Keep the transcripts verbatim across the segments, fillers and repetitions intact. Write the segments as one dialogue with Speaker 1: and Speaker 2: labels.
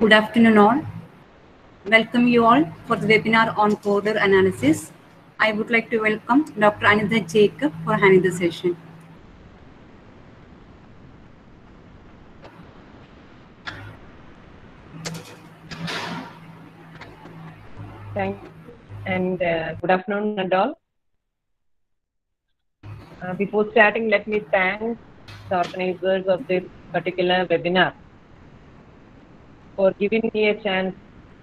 Speaker 1: Good afternoon all. Welcome you all for the webinar on coder analysis. I would like to welcome Doctor Anitha Jacob for handling the session.
Speaker 2: Thank you and uh, good afternoon and all. Uh, before starting, let me thank the organizers of this particular webinar for giving me a chance.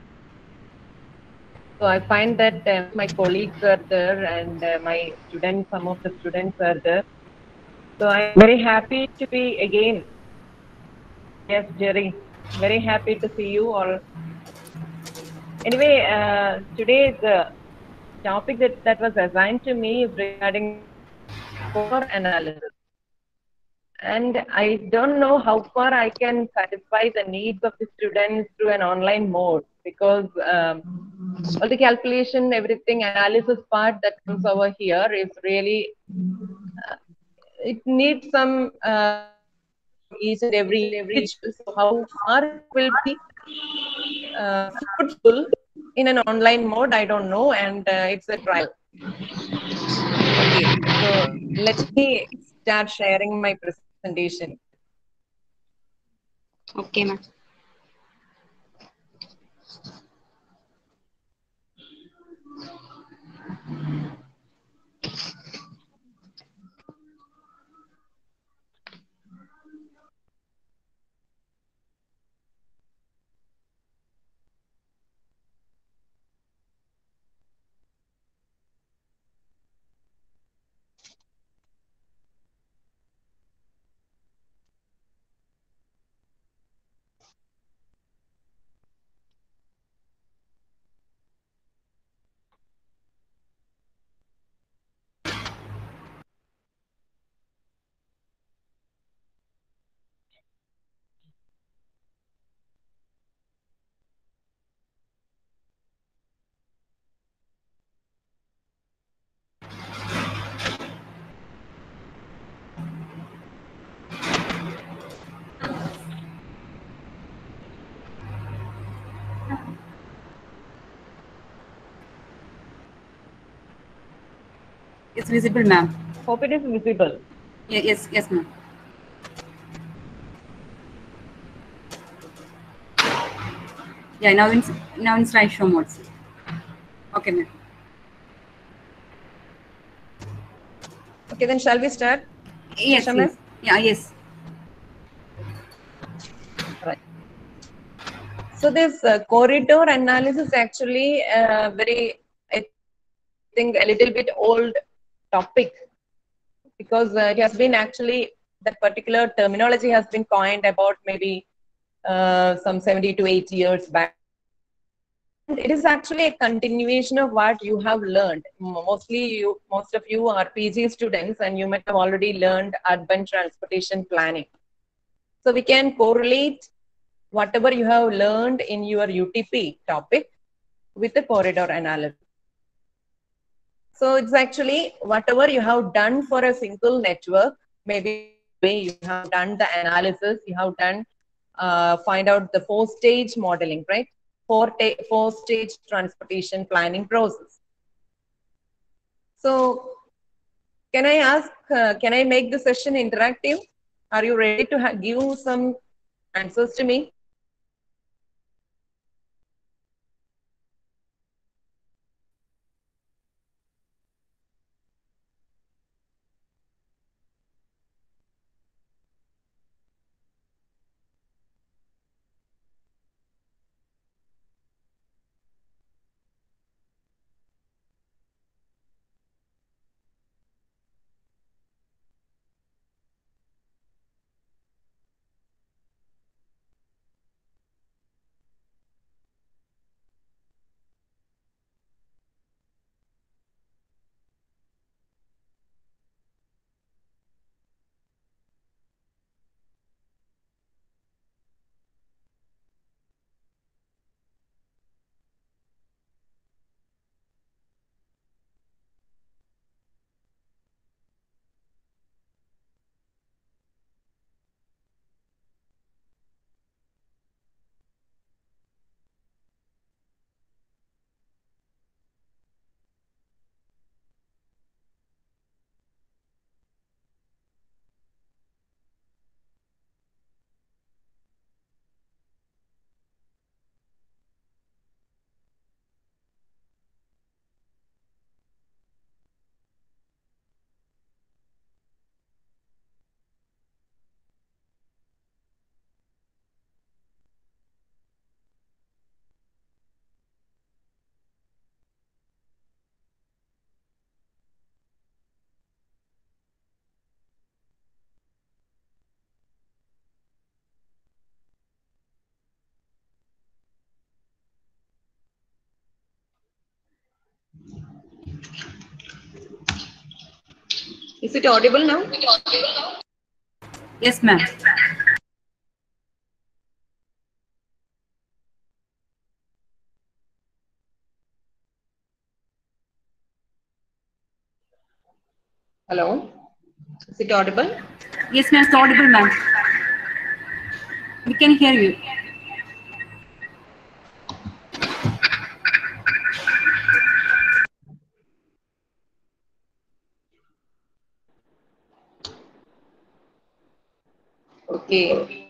Speaker 2: So I find that uh, my colleagues are there and uh, my students, some of the students are there. So I'm very happy to be again. Yes, Jerry, very happy to see you all. Anyway, uh, today's uh, topic that, that was assigned to me is regarding core analysis. And I don't know how far I can satisfy the needs of the students through an online mode because um, all the calculation, everything, analysis part that comes over here is really, uh, it needs some uh, each and every individual. So how far it will be uh, fruitful in an online mode, I don't know, and uh, it's a trial. Okay, so let me start sharing my presentation.
Speaker 1: Okay, ma'am. It's visible, ma'am.
Speaker 2: Hope it is visible.
Speaker 1: Yeah, yes, yes, ma'am. Yeah, now in now in slideshow mode. Okay, ma'am.
Speaker 2: Okay, then shall we start?
Speaker 1: Yes,
Speaker 2: Shasha,
Speaker 1: yes.
Speaker 2: ma'am?
Speaker 1: Yeah, yes.
Speaker 2: Right. So this uh, corridor analysis actually uh, very, I think, a little bit old topic because uh, it has been actually, that particular terminology has been coined about maybe uh, some seventy to eighty years back. And it is actually a continuation of what you have learned. Mostly you, most of you are P G students and you might have already learned urban transportation planning. So we can correlate whatever you have learned in your U T P topic with the corridor analysis. So it's actually whatever you have done for a single network, maybe you have done the analysis, you have done uh, find out the four stage modeling, right? Four, four stage transportation planning process. So can I ask, uh, can I make the session interactive? Are you ready to give some answers to me? Is it audible now?
Speaker 1: Yes, ma'am.
Speaker 2: Hello? Is it audible?
Speaker 1: Yes, ma'am. It's audible, ma'am. We can hear you.
Speaker 2: Okay.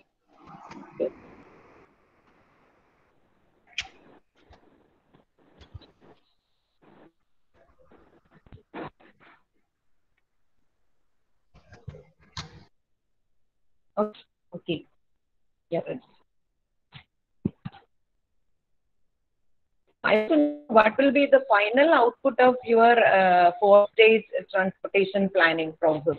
Speaker 2: Okay. Okay. Yeah. I think what will be the final output of your uh, four-stage transportation planning process?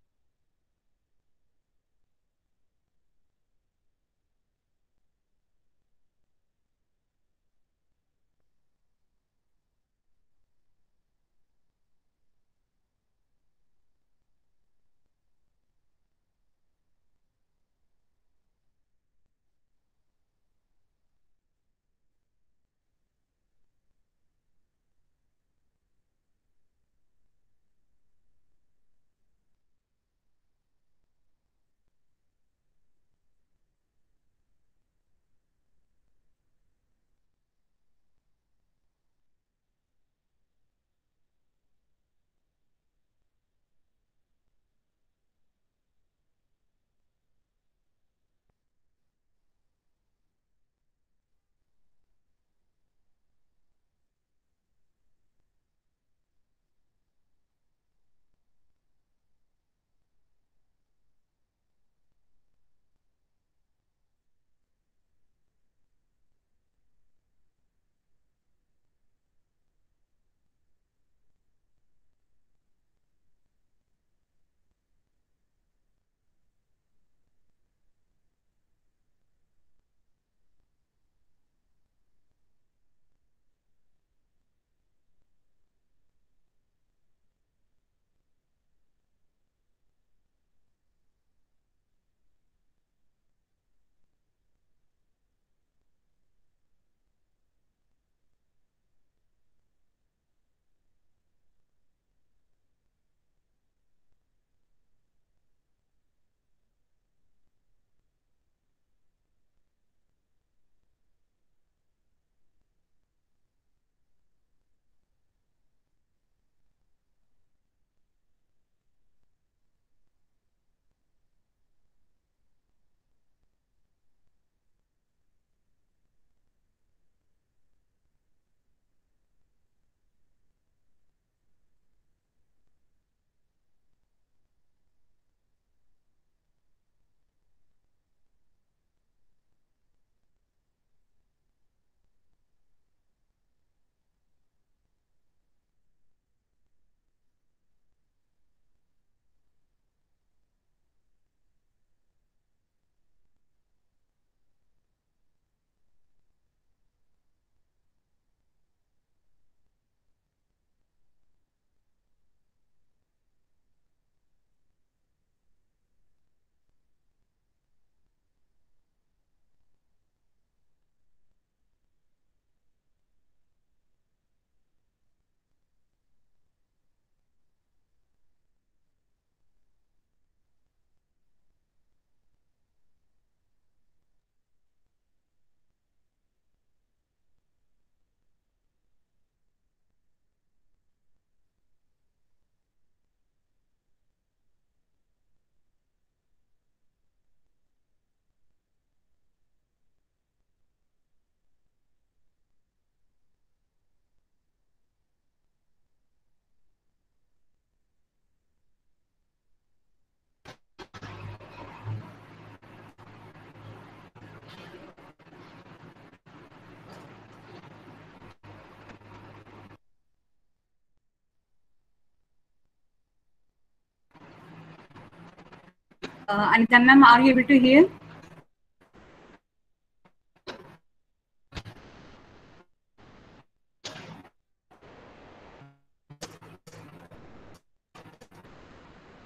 Speaker 1: Uh, Anita ma'am, are you able to hear?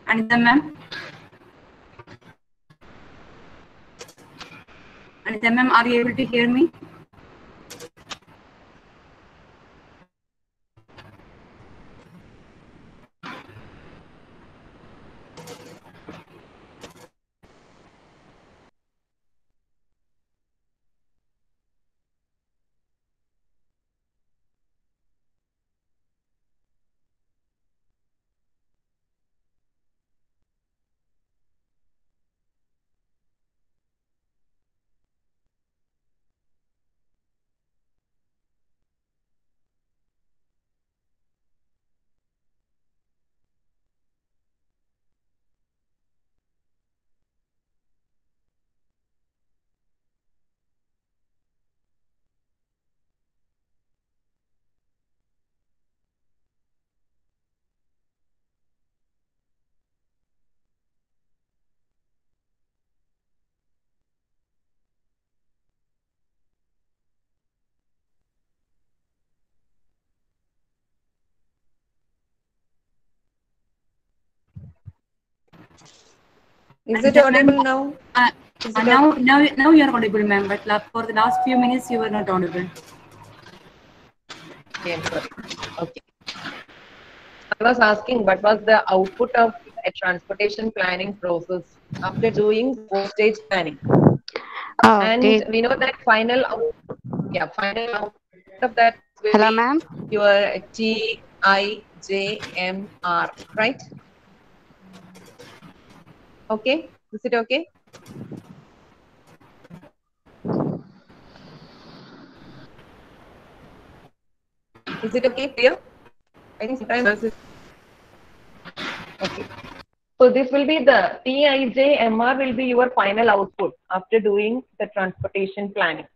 Speaker 1: Anita ma'am? Anita ma'am, are you able to hear me?
Speaker 2: Is it
Speaker 1: Anita
Speaker 2: audible
Speaker 1: ma'am,
Speaker 2: now?
Speaker 1: uh,
Speaker 2: Is
Speaker 1: uh,
Speaker 2: it
Speaker 1: now,
Speaker 2: okay?
Speaker 1: now, now you are audible, ma'am. But la- for the last few minutes, you were not audible.
Speaker 2: Okay, I'm sorry. Okay. I was asking what was the output of a transportation planning process after doing the four-stage planning.
Speaker 3: Oh,
Speaker 2: And
Speaker 3: okay.
Speaker 2: we know that final output, yeah, final output of that will
Speaker 3: Hello,
Speaker 2: be
Speaker 3: ma'am.
Speaker 2: your T I J M R, right? Okay, is it okay? Is it okay, Priya? I think sometimes this is okay. So this will be the T I J M R will be your final output after doing the transportation planning.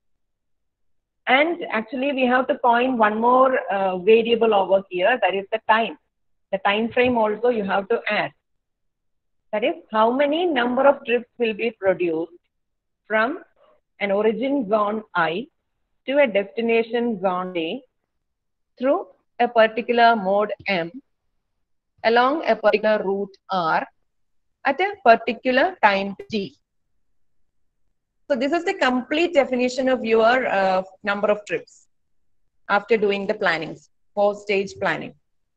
Speaker 2: And actually, we have to coin one more uh, variable over here, that is the time. The time frame also you have to add. That is, how many number of trips will be produced from an origin zone I to a destination zone A through a particular mode M along a particular route R at a particular time T. So this is the complete definition of your uh, number of trips after doing the planning, four stage planning.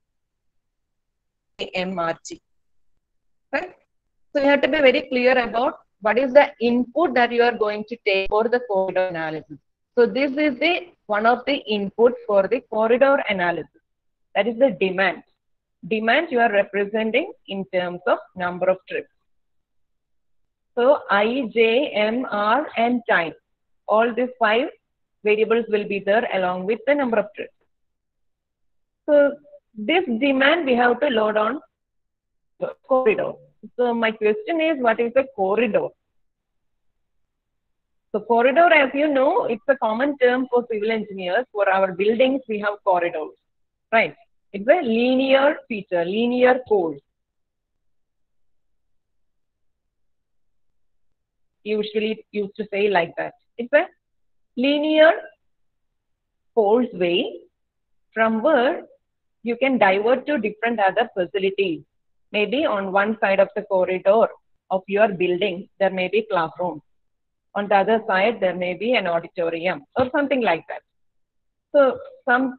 Speaker 2: M R T. Right? So you have to be very clear about what is the input that you are going to take for the corridor analysis. So this is the one of the input for the corridor analysis. That is the demand. Demand you are representing in terms of number of trips. So I, J, M, R and time. All these five variables will be there along with the number of trips. So this demand we have to load on corridor. So my question is, what is a corridor? So corridor, as you know, it's a common term for civil engineers. For our buildings, we have corridors, right? It's a linear feature, linear course. Usually used to say like that. It's a linear causeway from where you can divert to different other facilities. Maybe on one side of the corridor of your building, there may be classrooms. On the other side, there may be an auditorium or something like that. So some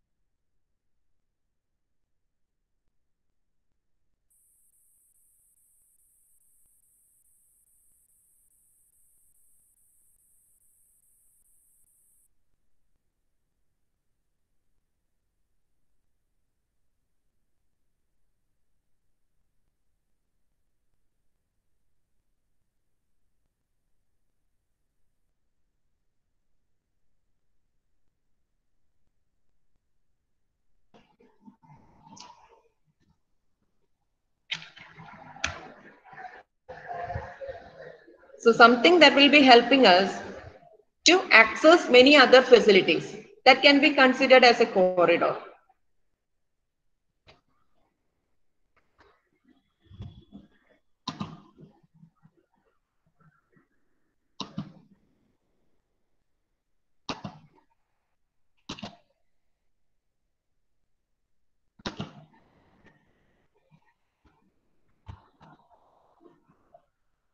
Speaker 2: So something that will be helping us to access many other facilities that can be considered as a corridor.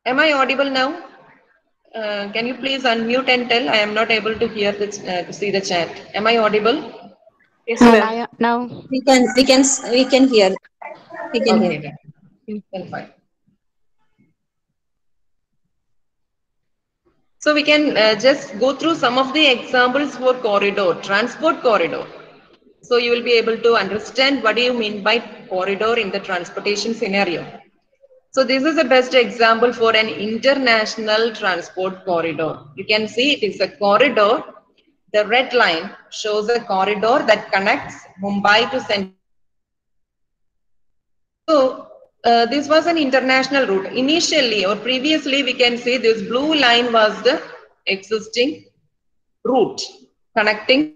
Speaker 2: Am I audible now? Uh, can you please unmute and tell? I am not able to hear the uh, to see the chat. Am I audible?
Speaker 3: Yes,
Speaker 4: Uh,
Speaker 3: ma'am.
Speaker 4: now, now.
Speaker 5: We can we can we can hear. We can hear.
Speaker 2: Okay, then. Then fine. So we can uh, just go through some of the examples for corridor, transport corridor. So you will be able to understand what do you mean by corridor in the transportation scenario. So this is the best example for an international transport corridor. You can see it is a corridor. The red line shows a corridor that connects Mumbai to Saint So uh, this was an international route. Initially or previously, we can say this blue line was the existing route connecting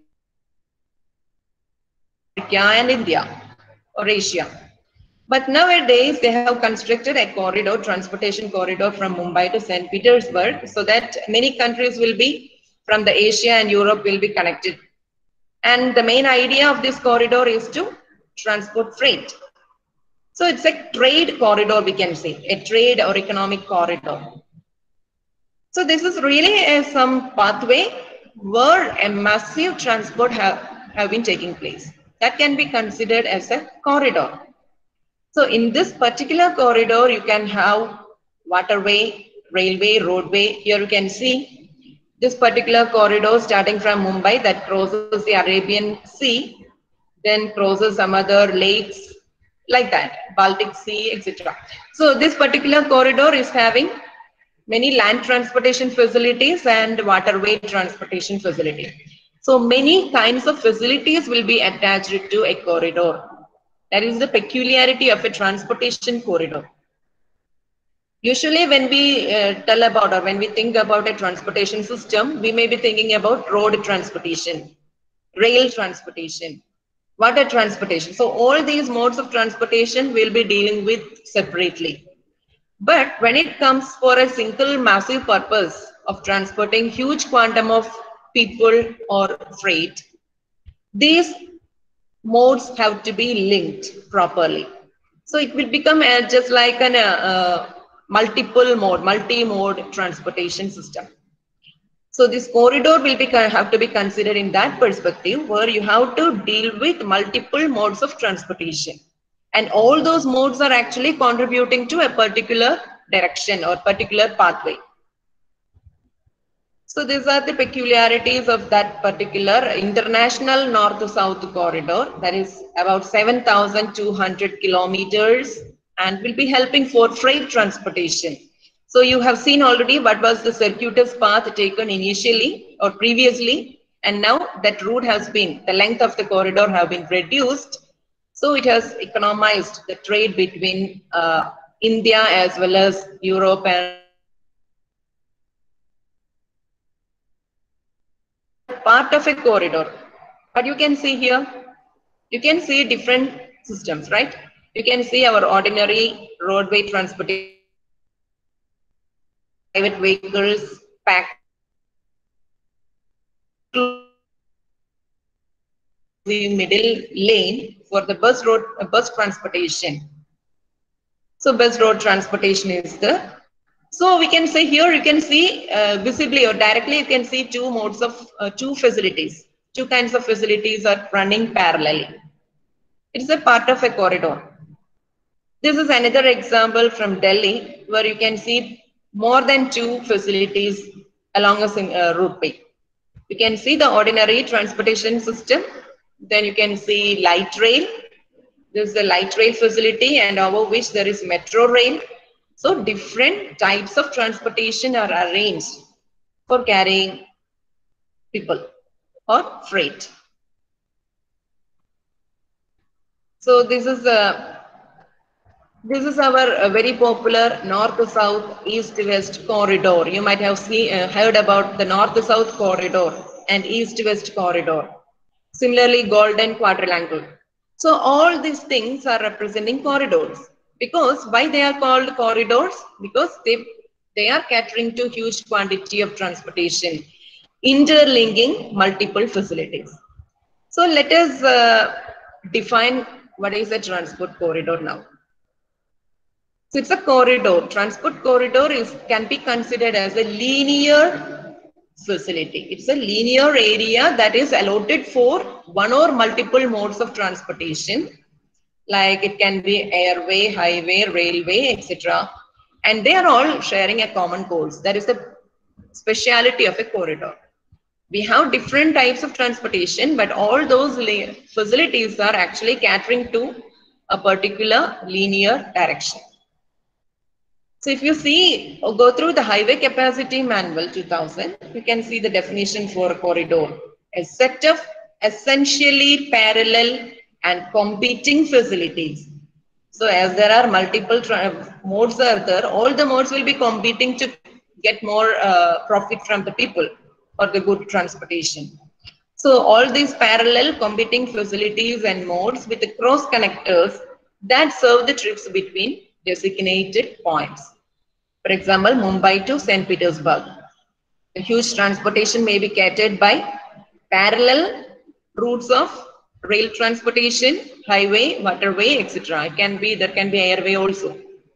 Speaker 2: Africa and India or Asia. But nowadays, they have constructed a corridor, transportation corridor from Mumbai to Saint Petersburg, so that many countries will be from the Asia and Europe will be connected. And the main idea of this corridor is to transport freight. So it's a trade corridor, we can say, a trade or economic corridor. So this is really a, some pathway where a massive transport have, have been taking place. That can be considered as a corridor. So in this particular corridor, you can have waterway, railway, roadway. Here you can see this particular corridor starting from Mumbai that crosses the Arabian Sea, then crosses some other lakes like that, Baltic Sea, et cetera. So this particular corridor is having many land transportation facilities and waterway transportation facility. So many kinds of facilities will be attached to a corridor. That is the peculiarity of a transportation corridor. Usually when we uh, tell about or when we think about a transportation system, we may be thinking about road transportation, rail transportation, water transportation. So all these modes of transportation we'll be dealing with separately. But when it comes for a single massive purpose of transporting huge quantum of people or freight, these modes have to be linked properly. So it will become a, just like an uh, uh, multiple mode, multi-mode transportation system. So this corridor will be have to be considered in that perspective where you have to deal with multiple modes of transportation. And all those modes are actually contributing to a particular direction or particular pathway. So these are the peculiarities of that particular international north-south corridor that is about seven thousand two hundred kilometers and will be helping for freight transportation. So you have seen already what was the circuitous path taken initially or previously, and now that route has been, the length of the corridor have been reduced. So it has economized the trade between uh, India as well as Europe and part of a corridor. But you can see here, you can see different systems, right? You can see our ordinary roadway transportation, private vehicles, packed the middle lane for the bus road, uh, bus transportation. So bus road transportation is the, so we can say here you can see uh, visibly or directly you can see two modes of, uh, two facilities. Two kinds of facilities are running parallelly. It's a part of a corridor. This is another example from Delhi where you can see more than two facilities along a uh, routeway. You can see the ordinary transportation system. Then you can see light rail. This is the light rail facility and over which there is metro rail. So different types of transportation are arranged for carrying people or freight. So this is a This is our uh, very popular north-south, east-west corridor. You might have seen, uh, heard about the north-south corridor and east-west corridor. Similarly, golden quadrilateral. So all these things are representing corridors. Because why they are called corridors? Because they, they are catering to huge quantity of transportation, interlinking multiple facilities. So let us uh, define what is a transport corridor now. So it's a corridor. Transport corridor is can be considered as a linear facility. It's a linear area that is allotted for one or multiple modes of transportation. Like it can be airway, highway, railway, et cetera. And they are all sharing a common course. That is the speciality of a corridor. We have different types of transportation, but all those facilities are actually catering to a particular linear direction. So if you see or go through the Highway Capacity Manual two thousand, you can see the definition for a corridor. A set of essentially parallel and competing facilities. So as there are multiple modes are there, all the modes will be competing to get more uh, profit from the people or the good transportation. So all these parallel competing facilities and modes with the cross connectors that serve the trips between designated points. For example, Mumbai to Saint Petersburg. A huge transportation may be catered by parallel routes of rail transportation, highway, waterway, et cetera. It can be, there can be airway also.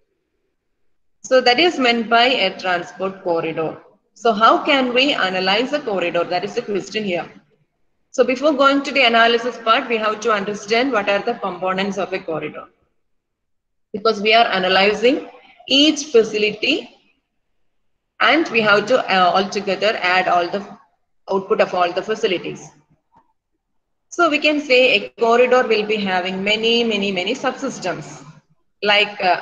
Speaker 2: So that is meant by a transport corridor. So how can we analyze a corridor? That is the question here. So before going to the analysis part, we have to understand what are the components of a corridor. Because we are analyzing each facility and we have to uh, altogether add all the output of all the facilities. So we can say a corridor will be having many, many, many subsystems like uh,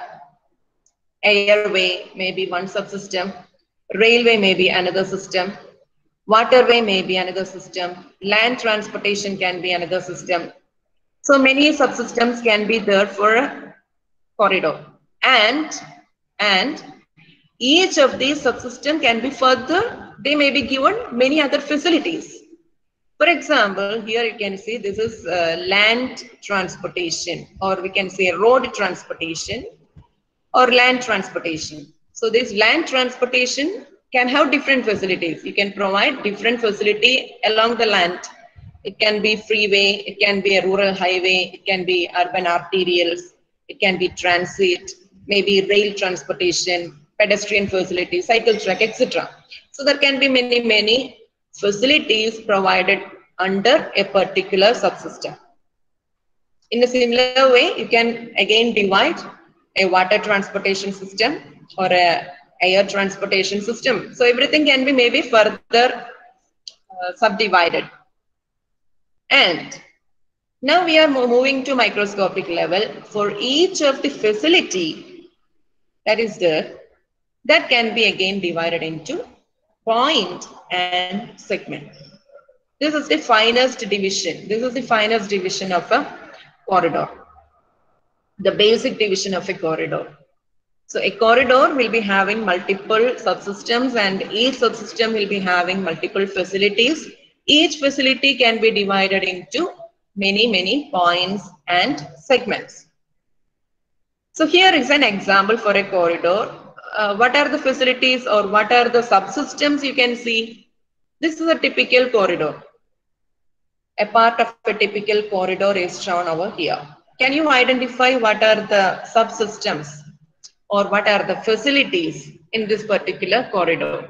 Speaker 2: airway may be one subsystem, railway may be another system, waterway may be another system, land transportation can be another system. So many subsystems can be there for a corridor. And, and each of these subsystems can be further, they may be given many other facilities. For example, here you can see this is uh, land transportation, or we can say road transportation or land transportation. So this land transportation can have different facilities. You can provide different facility along the land. It can be freeway, it can be a rural highway, it can be urban arterials, it can be transit, maybe rail transportation, pedestrian facilities, cycle track, et cetera. So there can be many, many facilities provided under a particular subsystem. In a similar way, you can again divide a water transportation system or a air transportation system. So everything can be maybe further uh, subdivided. And now we are moving to microscopic level. For each of the facility that is there, that can be again divided into point and segment. This is the finest division. This is the finest division of a corridor. The basic division of a corridor. So a corridor will be having multiple subsystems and each subsystem will be having multiple facilities. Each facility can be divided into many, many points and segments. So here is an example for a corridor. Uh, what are the facilities or what are the subsystems you can see? This is a typical corridor. A part of a typical corridor is shown over here. Can you identify what are the subsystems or what are the facilities in this particular corridor?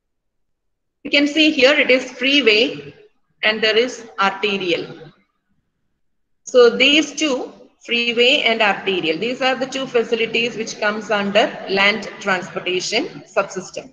Speaker 2: You can see here it is freeway and there is arterial. So these two, freeway and arterial, these are the two facilities which comes under land transportation subsystem.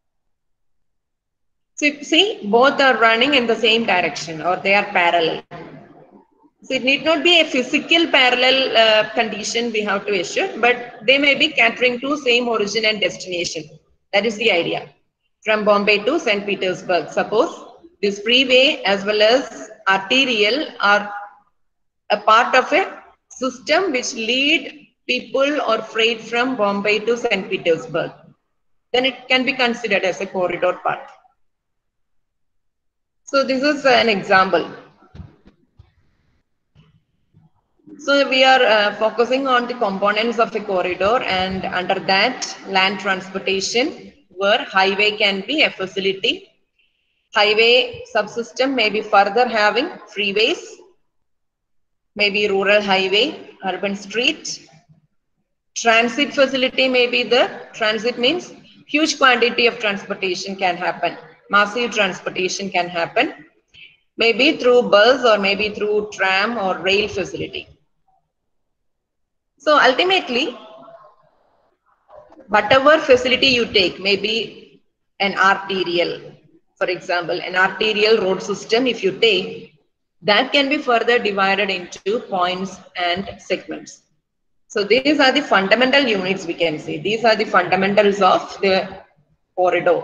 Speaker 2: So you see both are running in the same direction or they are parallel. So it need not be a physical parallel uh, condition we have to assure, but they may be catering to same origin and destination. That is the idea. From Bombay to Saint Petersburg, suppose this freeway as well as arterial are a part of a system which lead people or freight from Bombay to Saint Petersburg. Then it can be considered as a corridor part. So this is an example. So we are uh, focusing on the components of a corridor, and under that land transportation where highway can be a facility. Highway subsystem may be further having freeways, maybe rural highway, urban street, Transit facility may be the, transit means huge quantity of transportation can happen. Massive transportation can happen. Maybe through bus or maybe through tram or rail facility. So ultimately, whatever facility you take, maybe an arterial, for example, an arterial road system, if you take, that can be further divided into points and segments. So these are the fundamental units we can say. These are the fundamentals of the corridor.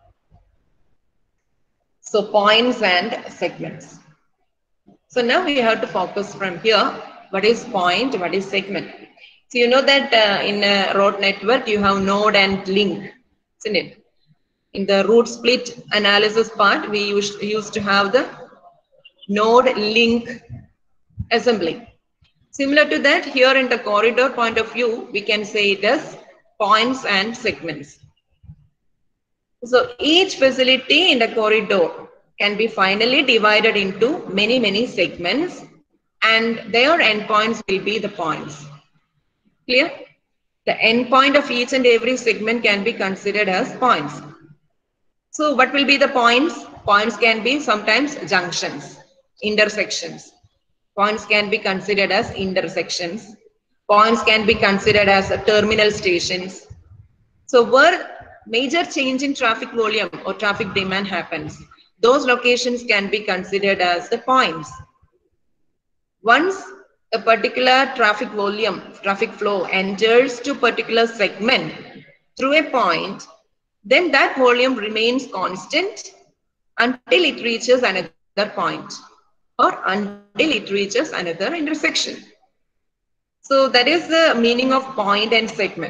Speaker 2: So points and segments. So now we have to focus from here. What is point? What is segment? So you know that uh, in a road network you have node and link, isn't it? In the route split analysis part, we used, used to have the node link assembly. Similar to that, here in the corridor point of view, we can say it as points and segments. So each facility in the corridor can be finally divided into many, many segments, and their endpoints will be the points. Clear? The endpoint of each and every segment can be considered as points. So what will be the points? Points can be sometimes junctions, intersections. Points can be considered as intersections. Points can be considered as terminal stations. So where major change in traffic volume or traffic demand happens, those locations can be considered as the points. Once a particular traffic volume, traffic flow enters to a particular segment through a point, then that volume remains constant until it reaches another point or until it reaches another intersection. So that is the meaning of point and segment.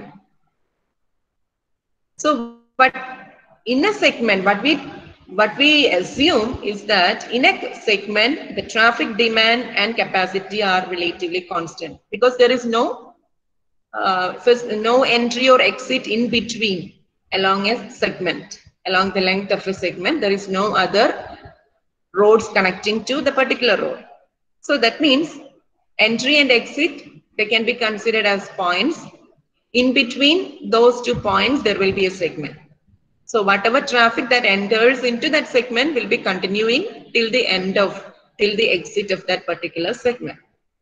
Speaker 2: So, but in a segment, what we what we assume is that in a segment, the traffic demand and capacity are relatively constant because there is no uh, first, no entry or exit in between along a segment. Along the length of a segment, there is no other roads connecting to the particular road. So that means entry and exit, they can be considered as points. In between those two points, there will be a segment. So whatever traffic that enters into that segment will be continuing till the end of, till the exit of that particular segment.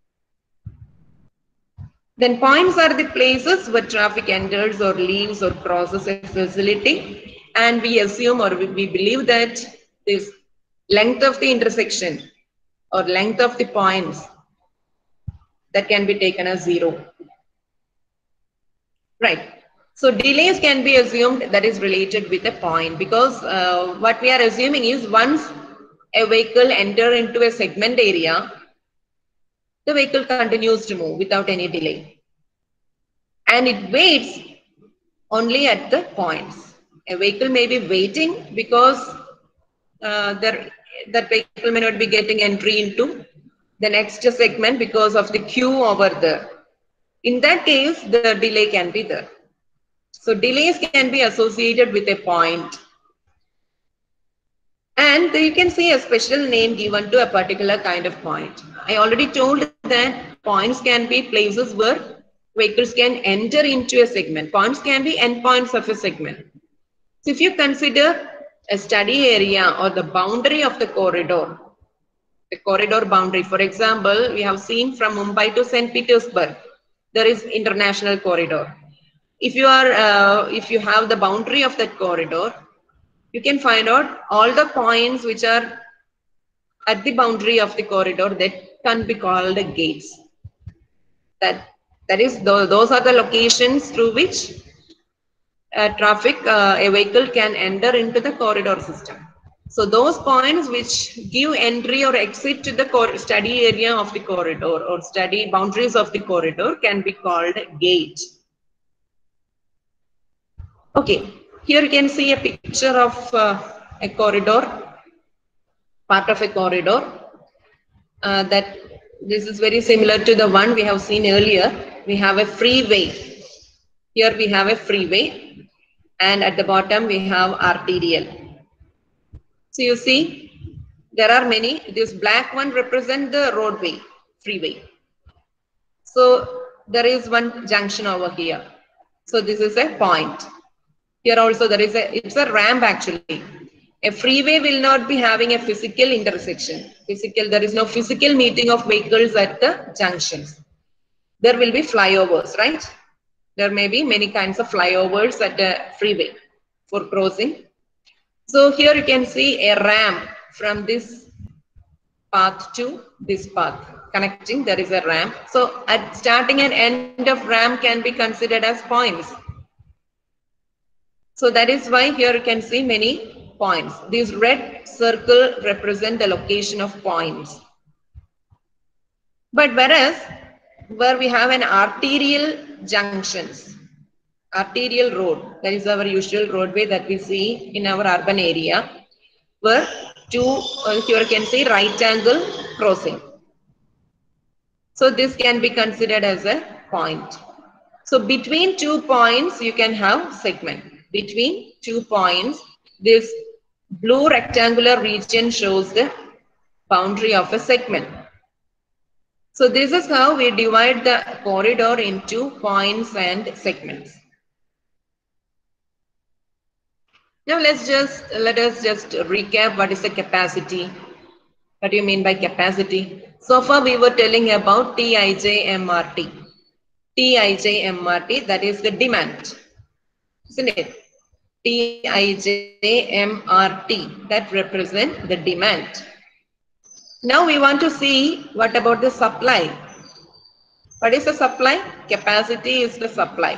Speaker 2: Then points are the places where traffic enters or leaves or crosses a facility. And we assume or we believe that this length of the intersection or length of the points that can be taken as zero. Right. So delays can be assumed that is related with a point because uh, what we are assuming is once a vehicle enter into a segment area, the vehicle continues to move without any delay. And it waits only at the points. A vehicle may be waiting because uh, there, that vehicle may not be getting entry into the next segment because of the queue over there. In that case, the delay can be there. So delays can be associated with a point. And you can see a special name given to a particular kind of point. I already told that points can be places where vehicles can enter into a segment. Points can be endpoints of a segment. So if you consider a study area or the boundary of the corridor, the corridor boundary, for example, we have seen from Mumbai to Saint Petersburg, there is international corridor. If you are, uh, if you have the boundary of that corridor, you can find out all the points which are at the boundary of the corridor that can be called gates. That, that is, those are the locations through which uh, traffic, uh, a vehicle can enter into the corridor system. So those points which give entry or exit to the study area of the corridor or study boundaries of the corridor can be called gate. Okay, here you can see a picture of uh, a corridor, part of a corridor. Uh, that this is very similar to the one we have seen earlier. We have a freeway. Here we have a freeway, and at the bottom we have arterial. So you see, there are many. This black one represents the roadway, freeway. So there is one junction over here. So this is a point. Here also there is a, it's a ramp actually. A freeway will not be having a physical intersection. Physical, there is no physical meeting of vehicles at the junctions. There will be flyovers, right? There may be many kinds of flyovers at a freeway for crossing. So here you can see a ramp from this path to this path. Connecting, there is a ramp. So at starting and end of ramp can be considered as points. So that is why here you can see many points. These red circle represent the location of points. But whereas where we have an arterial junctions, arterial road, that is our usual roadway that we see in our urban area, where two, uh, here you can see right angle crossing. So this can be considered as a point. So between two points, you can have segment. Between two points, this blue rectangular region shows the boundary of a segment. So this is how we divide the corridor into points and segments. Now let's just, let us just recap what is the capacity. What do you mean by capacity? So far we were telling about T I J M R T. T I J M R T, that is the demand, isn't it? T I J M R T, that represent the demand. Now we want to see what about the supply. What is the supply? Capacity is the supply.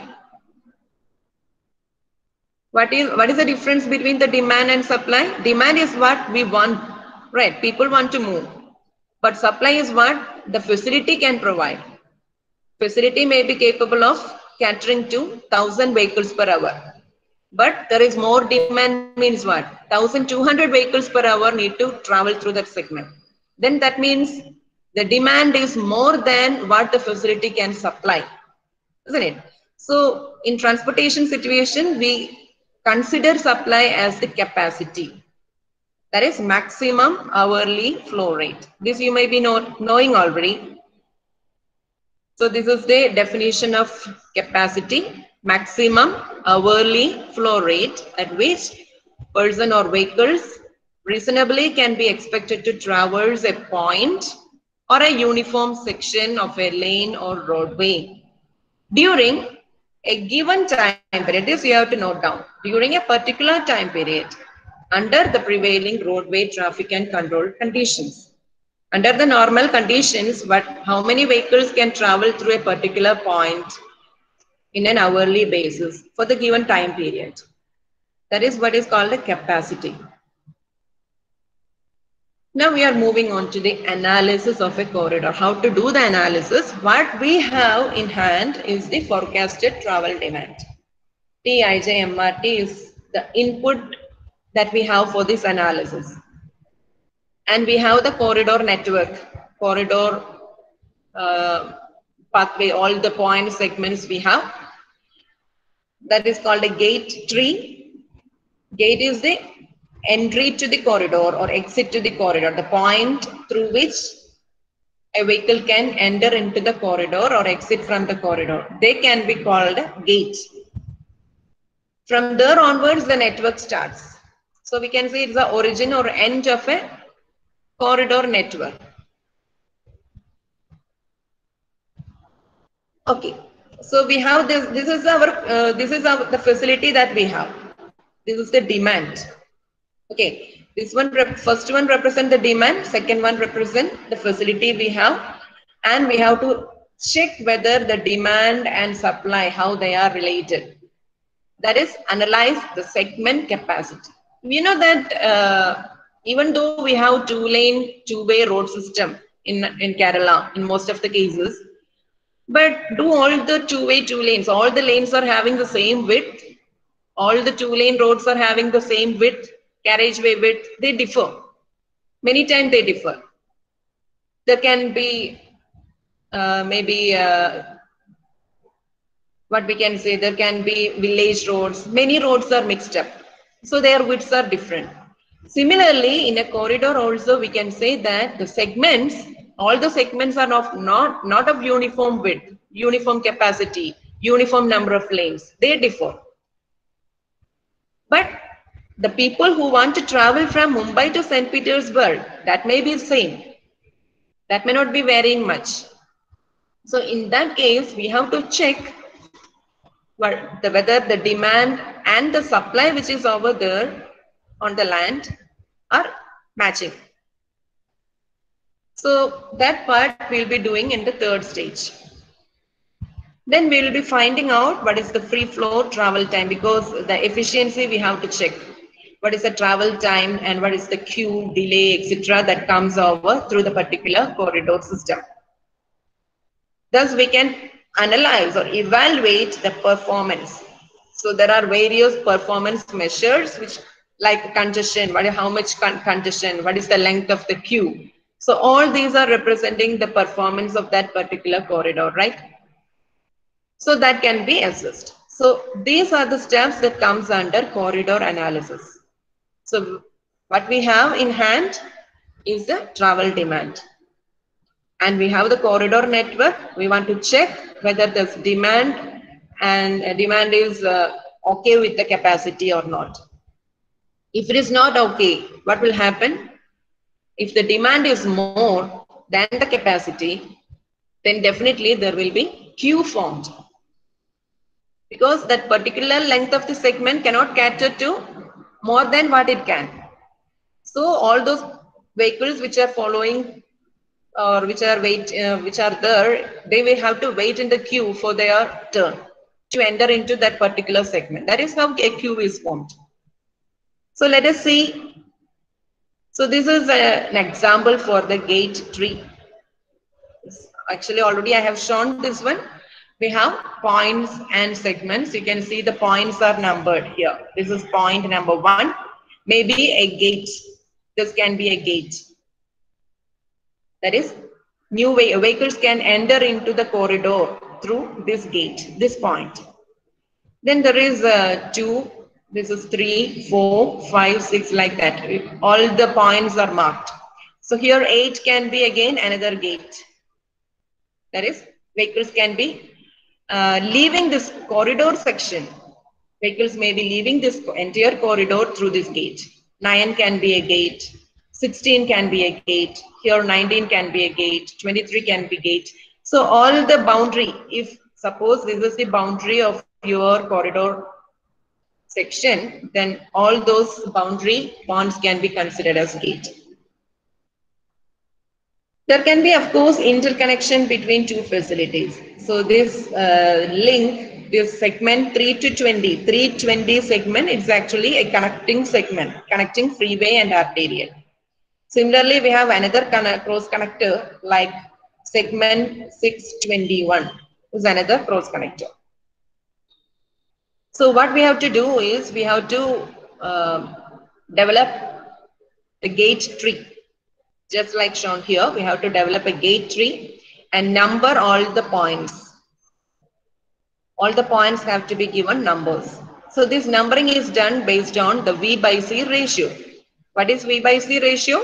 Speaker 2: What is, what is the difference between the demand and supply? Demand is what we want, right? People want to move. But supply is what the facility can provide. Facility may be capable of catering to one thousand vehicles per hour. But there is more demand means what? one thousand two hundred vehicles per hour need to travel through that segment. Then that means the demand is more than what the facility can supply, isn't it? So in transportation situation, we consider supply as the capacity. That is maximum hourly flow rate. This you may be know, knowing already. So this is the definition of capacity, maximum hourly flow rate at which person or vehicles reasonably can be expected to traverse a point or a uniform section of a lane or roadway during a given time period. This you have to note down. During a particular time period under the prevailing roadway traffic and control conditions. Under the normal conditions, what, how many vehicles can travel through a particular point in an hourly basis for the given time period. That is what is called a capacity. Now we are moving on to the analysis of a corridor. How to do the analysis? What we have in hand is the forecasted travel demand. T I J M R T is the input that we have for this analysis. And we have the corridor network, corridor uh, pathway, all the point segments we have. That is called a gate tree. Gate is the entry to the corridor or exit to the corridor, the point through which a vehicle can enter into the corridor or exit from the corridor. They can be called a gate. From there onwards, the network starts. So we can say it's the origin or end of a corridor network. Okay, so we have this. This is our. Uh, this is our the facility that we have. This is the demand. Okay, this one first one represent the demand. Second one represent the facility we have, and we have to check whether the demand and supply how they are related. That is, analyze the segment capacity. You know that. Uh, Even though we have two-lane, two-way road system in, in Kerala, in most of the cases, but do all the two-way, two lanes, all the lanes are having the same width, all the two-lane roads are having the same width, carriageway width, they differ. Many times they differ. There can be uh, maybe, uh, what we can say, there can be village roads, many roads are mixed up, so their widths are different. Similarly, in a corridor also, we can say that the segments all the segments are of not, not of uniform width, uniform capacity, uniform number of lanes. They differ. But the people who want to travel from Mumbai to Saint Petersburg, that may be the same. That may not be varying much. So in that case, we have to check what the, whether the demand and the supply which is over there on the land are matching. So that part we'll be doing in the third stage. Then we will be finding out what is the free flow travel time, because the efficiency we have to check. What is the travel time and what is the queue, delay, et cetera that comes over through the particular corridor system. Thus, we can analyze or evaluate the performance. So there are various performance measures which, like congestion, what is, how much con congestion, what is the length of the queue. So all these are representing the performance of that particular corridor, right? So that can be assessed. So these are the steps that comes under corridor analysis. So what we have in hand is the travel demand. And we have the corridor network. We want to check whether this demand and uh, demand is uh, okay with the capacity or not. If it is not okay, what will happen? If the demand is more than the capacity, then definitely there will be queue formed. Because that particular length of the segment cannot cater to more than what it can. So all those vehicles which are following or which are wait, uh, which are there, they will have to wait in the queue for their turn to enter into that particular segment. That is how a queue is formed. So let us see. So this is a, an example for the gate tree. Actually, already I have shown this one. We have points and segments. You can see the points are numbered here. This is point number one. Maybe a gate. This can be a gate. That is, new vehicles can enter into the corridor through this gate, this point. Then there is uh, two, this is three, four, five, six, like that. All the points are marked. So here eight can be again another gate. That is, vehicles can be uh, leaving this corridor section. Vehicles may be leaving this entire corridor through this gate. nine can be a gate. sixteen can be a gate. Here nineteen can be a gate. twenty-three can be gate. So all the boundary, if suppose this is the boundary of your corridor section, then all those boundary points can be considered as gate. There can be, of course, interconnection between two facilities. So this uh, link, this segment three to twenty, three twenty segment, is actually a connecting segment, connecting freeway and arterial. Similarly, we have another cross connector like segment six twenty-one is another cross connector. So what we have to do is we have to uh, develop the gate tree. Just like shown here, we have to develop a gate tree and number all the points. All the points have to be given numbers. So this numbering is done based on the V by C ratio. What is V by C ratio?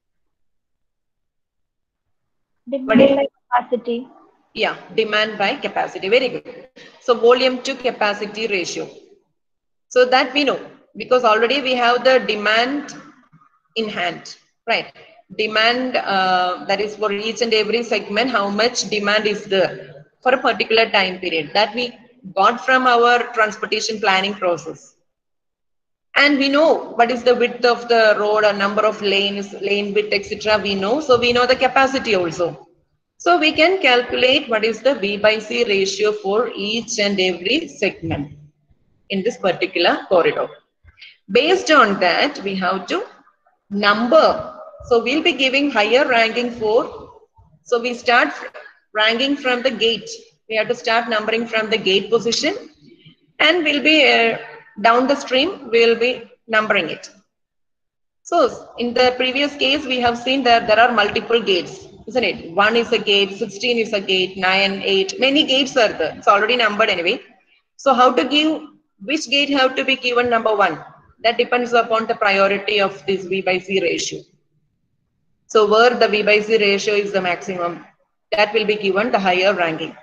Speaker 3: Demand by capacity.
Speaker 2: Yeah, demand by capacity. Very good. So volume to capacity ratio. So that we know, because already we have the demand in hand, right? Demand, uh, that is for each and every segment, how much demand is there for a particular time period, that we got from our transportation planning process. And we know what is the width of the road, or number of lanes, lane width, et cetera. We know, so we know the capacity also. So we can calculate what is the V by C ratio for each and every segment in this particular corridor. Based on that, we have to number. So we'll be giving higher ranking for, so we start ranking from the gate. We have to start numbering from the gate position, and we'll be uh, down the stream, we'll be numbering it. So in the previous case, we have seen that there are multiple gates, isn't it? One is a gate, sixteen is a gate, nine, eight, many gates are there. It's already numbered anyway. So how to give, which gate have to be given number one? That depends upon the priority of this V by C ratio. So where the V by C ratio is the maximum, that will be given the higher ranking.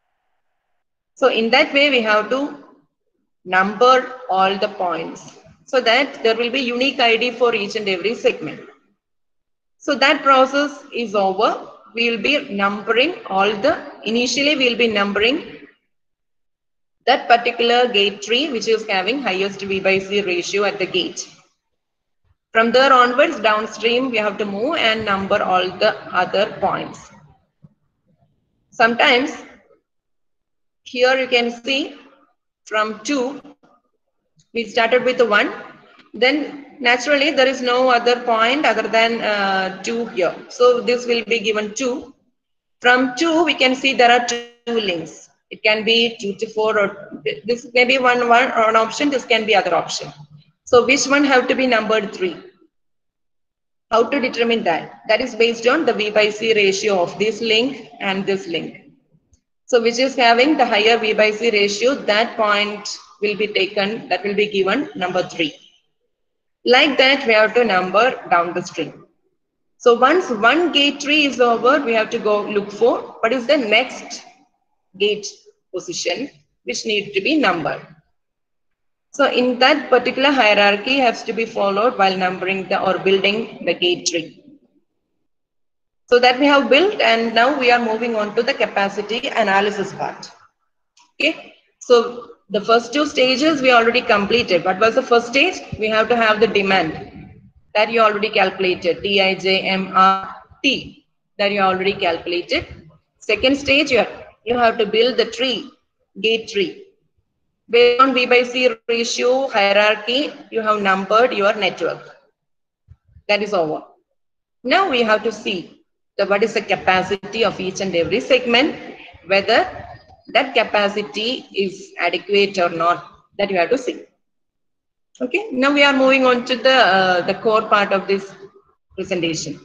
Speaker 2: So in that way, we have to number all the points so that there will be unique I D for each and every segment. So that process is over. We will be numbering all the, initially we will be numbering that particular gate tree which is having highest V by C ratio at the gate. From there onwards, downstream, we have to move and number all the other points. Sometimes, here you can see from two, we started with one. Then naturally, there is no other point other than uh, two here. So this will be given two. From two, we can see there are two links. It can be two to four, or this may be one, one, or an option. This can be other option. So which one have to be numbered three? How to determine that? That is based on the V by C ratio of this link and this link. So which is having the higher V by C ratio, that point will be taken, that will be given number three. Like that, we have to number down the string. So once one gate tree is over, we have to go look for what is the next gate position which need to be numbered. So in that particular hierarchy has to be followed while numbering the or building the gate tree. So that we have built, and now we are moving on to the capacity analysis part. Okay. So the first two stages we already completed. What was the first stage? We have to have the demand that you already calculated, T I J M R T, that you already calculated. Second stage, you have, you have to build the tree, gate tree. Based on V by C ratio hierarchy, you have numbered your network. That is over. Now we have to see the, what is the capacity of each and every segment, whether that capacity is adequate or not, that you have to see. Okay, now we are moving on to the, uh, the core part of this presentation.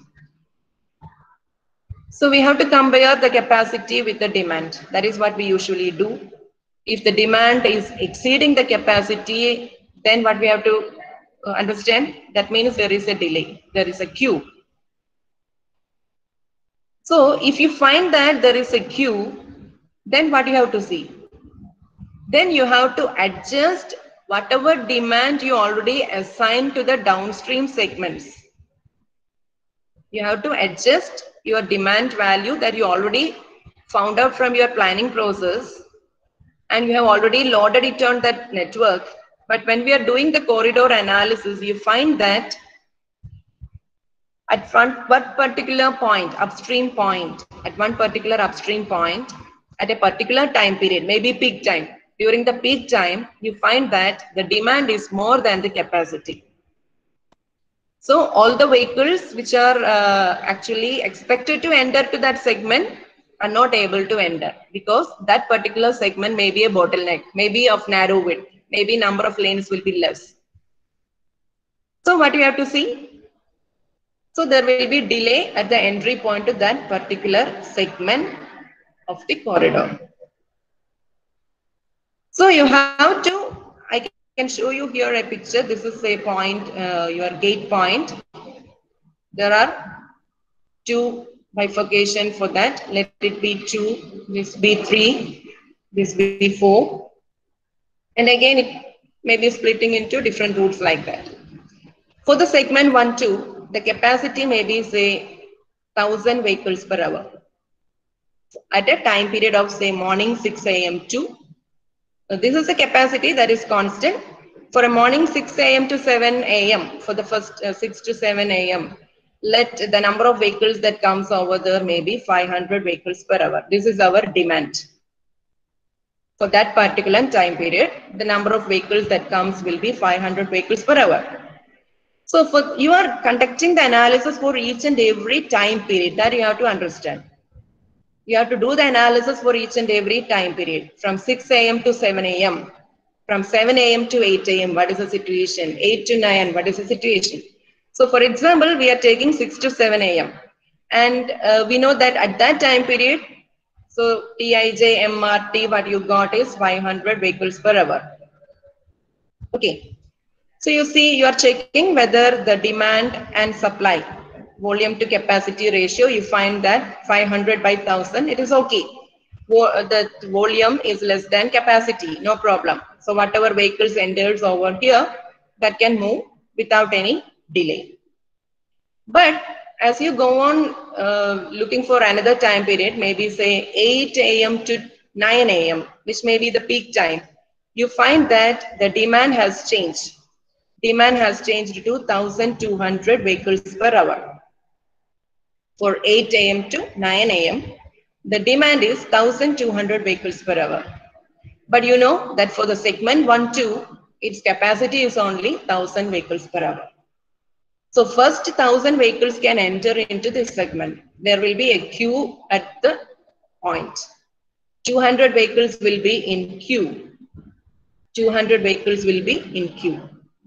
Speaker 2: So we have to compare the capacity with the demand. That is what we usually do. If the demand is exceeding the capacity, then what we have to understand, that means there is a delay, there is a queue. So if you find that there is a queue, then what you have to see? Then you have to adjust whatever demand you already assigned to the downstream segments. You have to adjust your demand value that you already found out from your planning process, and you have already loaded it on that network. But when we are doing the corridor analysis, you find that at front, what particular point, upstream point, at one particular upstream point, at a particular time period, maybe peak time. During the peak time, you find that the demand is more than the capacity. So all the vehicles which are uh, actually expected to enter to that segment are not able to enter, because that particular segment may be a bottleneck, maybe of narrow width, maybe number of lanes will be less. So what you have to see? So there will be delay at the entry point to that particular segment of the corridor. So you have to, I can show you here a picture. This is a point, uh, your gate point. There are two bifurcation for that. Let it be two, this be three, this be four. And again, it may be splitting into different routes like that. For the segment one, two, the capacity may be say one thousand vehicles per hour. At a time period of say morning six A M to, uh, this is a capacity that is constant. For a morning six A M to seven A M, for the first uh, six to seven A M, let the number of vehicles that comes over there may be five hundred vehicles per hour. This is our demand. For that particular time period, the number of vehicles that comes will be five hundred vehicles per hour. So for you are conducting the analysis for each and every time period, that you have to understand. You have to do the analysis for each and every time period from six A M to seven A M, from seven A M to eight A M, what is the situation? eight to nine, what is the situation? So for example, we are taking six to seven A M and uh, we know that at that time period, so T I J M R T, what you got is five hundred vehicles per hour. Okay. So you see, you are checking whether the demand and supply,
Speaker 4: volume to capacity ratio, you find that five hundred by one thousand, it is okay. The volume is less than capacity, no problem. So whatever vehicles enters over here, that can move without any delay. But as you go on uh, looking for another time period, maybe say eight A M to nine A M, which may be the peak time, you find that the demand has changed. Demand has changed to one thousand two hundred vehicles per hour. For eight A M to nine A M, the demand is one thousand two hundred vehicles per hour. But you know that for the segment one two, its capacity is only one thousand vehicles per hour. So first one thousand vehicles can enter into this segment. There will be a queue at the point. two hundred vehicles will be in queue. two hundred vehicles will be in queue.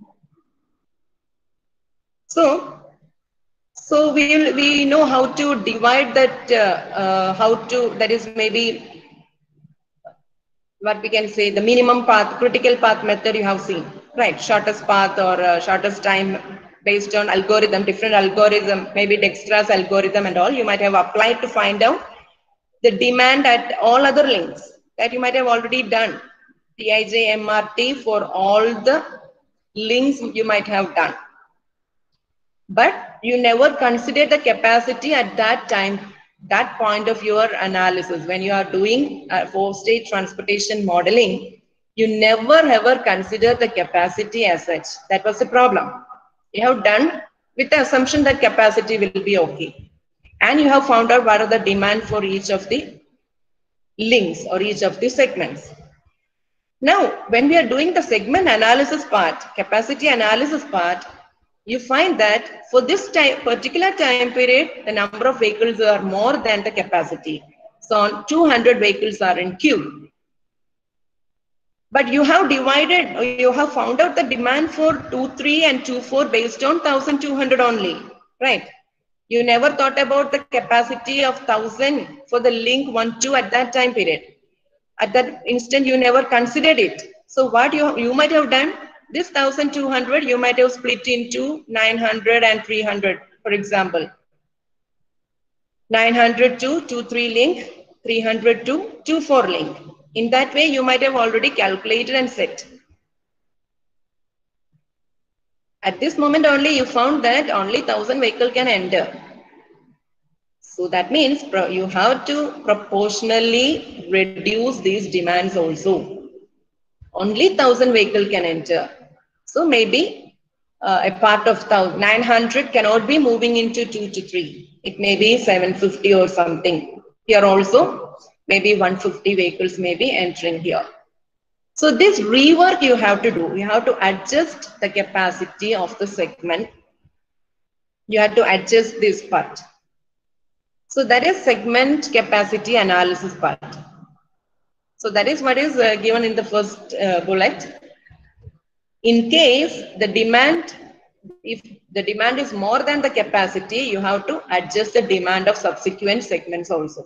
Speaker 4: So, so we will, we know how to divide that, uh, uh, how to, that is maybe what we can say, the minimum path, critical path method you have seen, right? Shortest path or uh, shortest time based on algorithm, different algorithm, maybe Dijkstra's algorithm and all, you might have applied to find out the demand at all other links that you might have already done. T I J M R T for all the links you might have done. But you never consider the capacity at that time, that point of your analysis. When you are doing uh, four-stage transportation modeling, you never ever consider the capacity as such. That was the problem. You have done with the assumption that capacity will be okay. And you have found out what are the demand for each of the links or each of the segments. Now, when we are doing the segment analysis part, capacity analysis part, you find that for this time, particular time period, the number of vehicles are more than the capacity. So two hundred vehicles are in queue. But you have divided, or you have found out the demand for two three and two four based on one thousand two hundred only, right? You never thought about the capacity of one thousand for the link one two at that time period. At that instant, you never considered it. So what you, you might have done, this one thousand two hundred, you might have split into nine hundred and three hundred, for example. nine hundred to two three link, three hundred to two four link. In that way, you might have already calculated and set. At this moment only, you found that only one thousand vehicle can enter. So that means you have to proportionally reduce these demands also. Only one thousand vehicle can enter. So maybe uh, a part of nine hundred cannot be moving into two to three. It may be seven fifty or something. Here also, maybe one hundred fifty vehicles may be entering here. So this rework you have to do. You have to adjust the capacity of the segment. You have to adjust this part. So that is segment capacity analysis part. So that is what is uh, given in the first uh, bullet. In case the demand, if the demand is more than the capacity, you have to adjust the demand of subsequent segments also.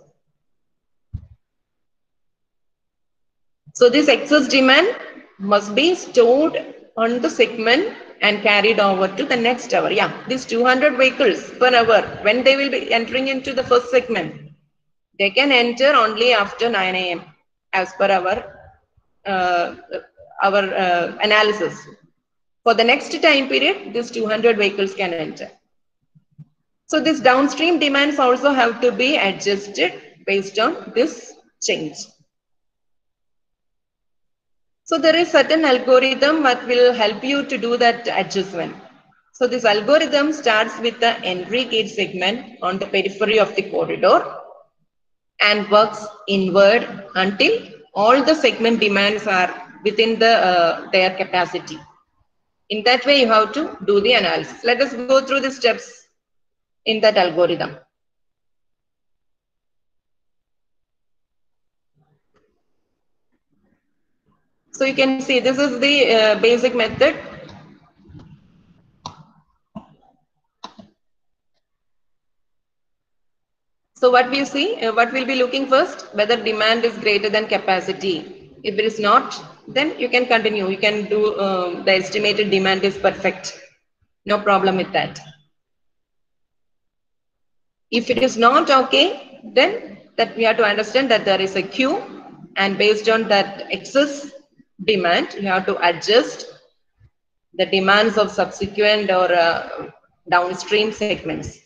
Speaker 4: So this excess demand must be stored on the segment and carried over to the next hour. Yeah, these two hundred vehicles per hour, when they will be entering into the first segment, they can enter only after nine A M as per our, uh, our uh, analysis. For the next time period, these two hundred vehicles can enter. So this downstream demands also have to be adjusted based on this change. So there is certain algorithm that will help you to do that adjustment. So this algorithm starts with the entry gauge segment on the periphery of the corridor and works inward until all the segment demands are within the uh, their capacity. In that way, you have to do the analysis. Let us go through the steps in that algorithm. So you can see this is the uh, basic method. So what we see, uh, what we'll be looking first, whether demand is greater than capacity. If it is not, then you can continue. You can do um, the estimated demand is perfect. No problem with that. If it is not okay, then that we have to understand that there is a queue, and based on that excess demand, you have to adjust the demands of subsequent or uh, downstream segments.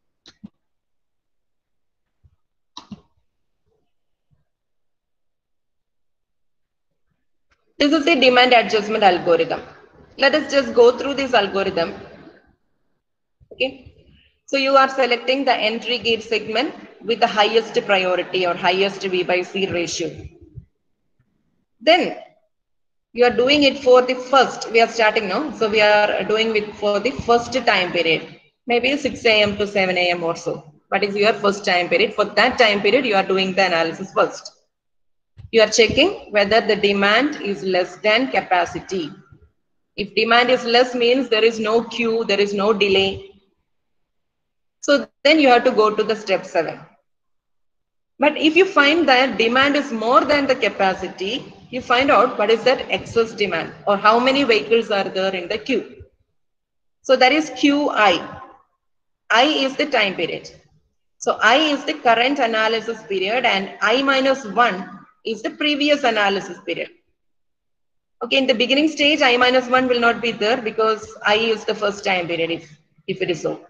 Speaker 4: This is the demand adjustment algorithm. Let us just go through this algorithm. Okay. So you are selecting the entry gate segment with the highest priority or highest V by C ratio. Then you are doing it for the first, we are starting now. So we are doing it for the first time period, maybe six A M to seven A M or so. What is your first time period? For that time period, you are doing the analysis first. You are checking whether the demand is less than capacity. If demand is less means there is no queue, there is no delay. So then you have to go to the step seven. But if you find that demand is more than the capacity, you find out what is that excess demand or how many vehicles are there in the queue. So that is Q I. I is the time period. So I is the current analysis period and I minus one is the previous analysis period. Okay, in the beginning stage, I minus one will not be there because I is the first time period if, if it is so.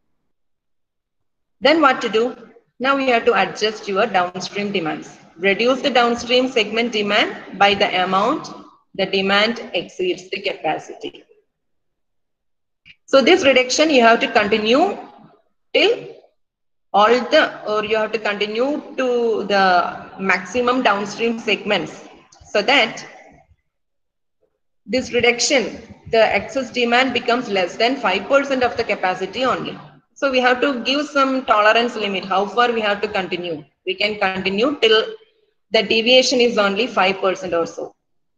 Speaker 4: Then what to do? Now you have to adjust your downstream demands. Reduce the downstream segment demand by the amount the demand exceeds the capacity. So this reduction you have to continue till all the, or you have to continue to the maximum downstream segments so that this reduction, the excess demand becomes less than five percent of the capacity only. So we have to give some tolerance limit, how far we have to continue. We can continue till the deviation is only five percent or so.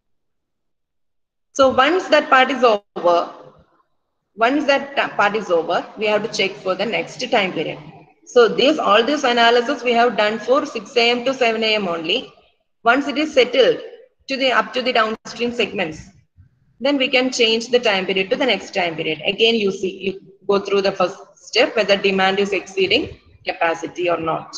Speaker 4: So once that part is over, once that part is over, we have to check for the next time period. So this, all this analysis we have done for six A M to seven A M only. Once it is settled to the up to the downstream segments, then we can change the time period to the next time period. Again, you see, you go through the first step whether demand is exceeding capacity or not.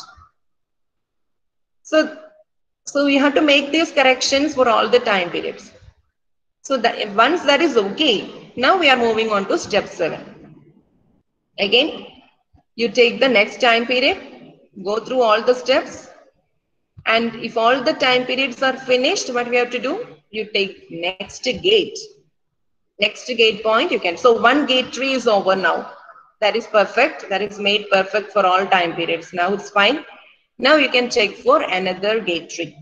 Speaker 4: So, so we have to make these corrections for all the time periods. So that once that is okay, now we are moving on to step seven. Again, you take the next time period, go through all the steps, and if all the time periods are finished, what we have to do? You take next gate. Next gate point you can. So one gate tree is over now. That is perfect. That is made perfect for all time periods. Now it's fine. Now you can check for another gate tree.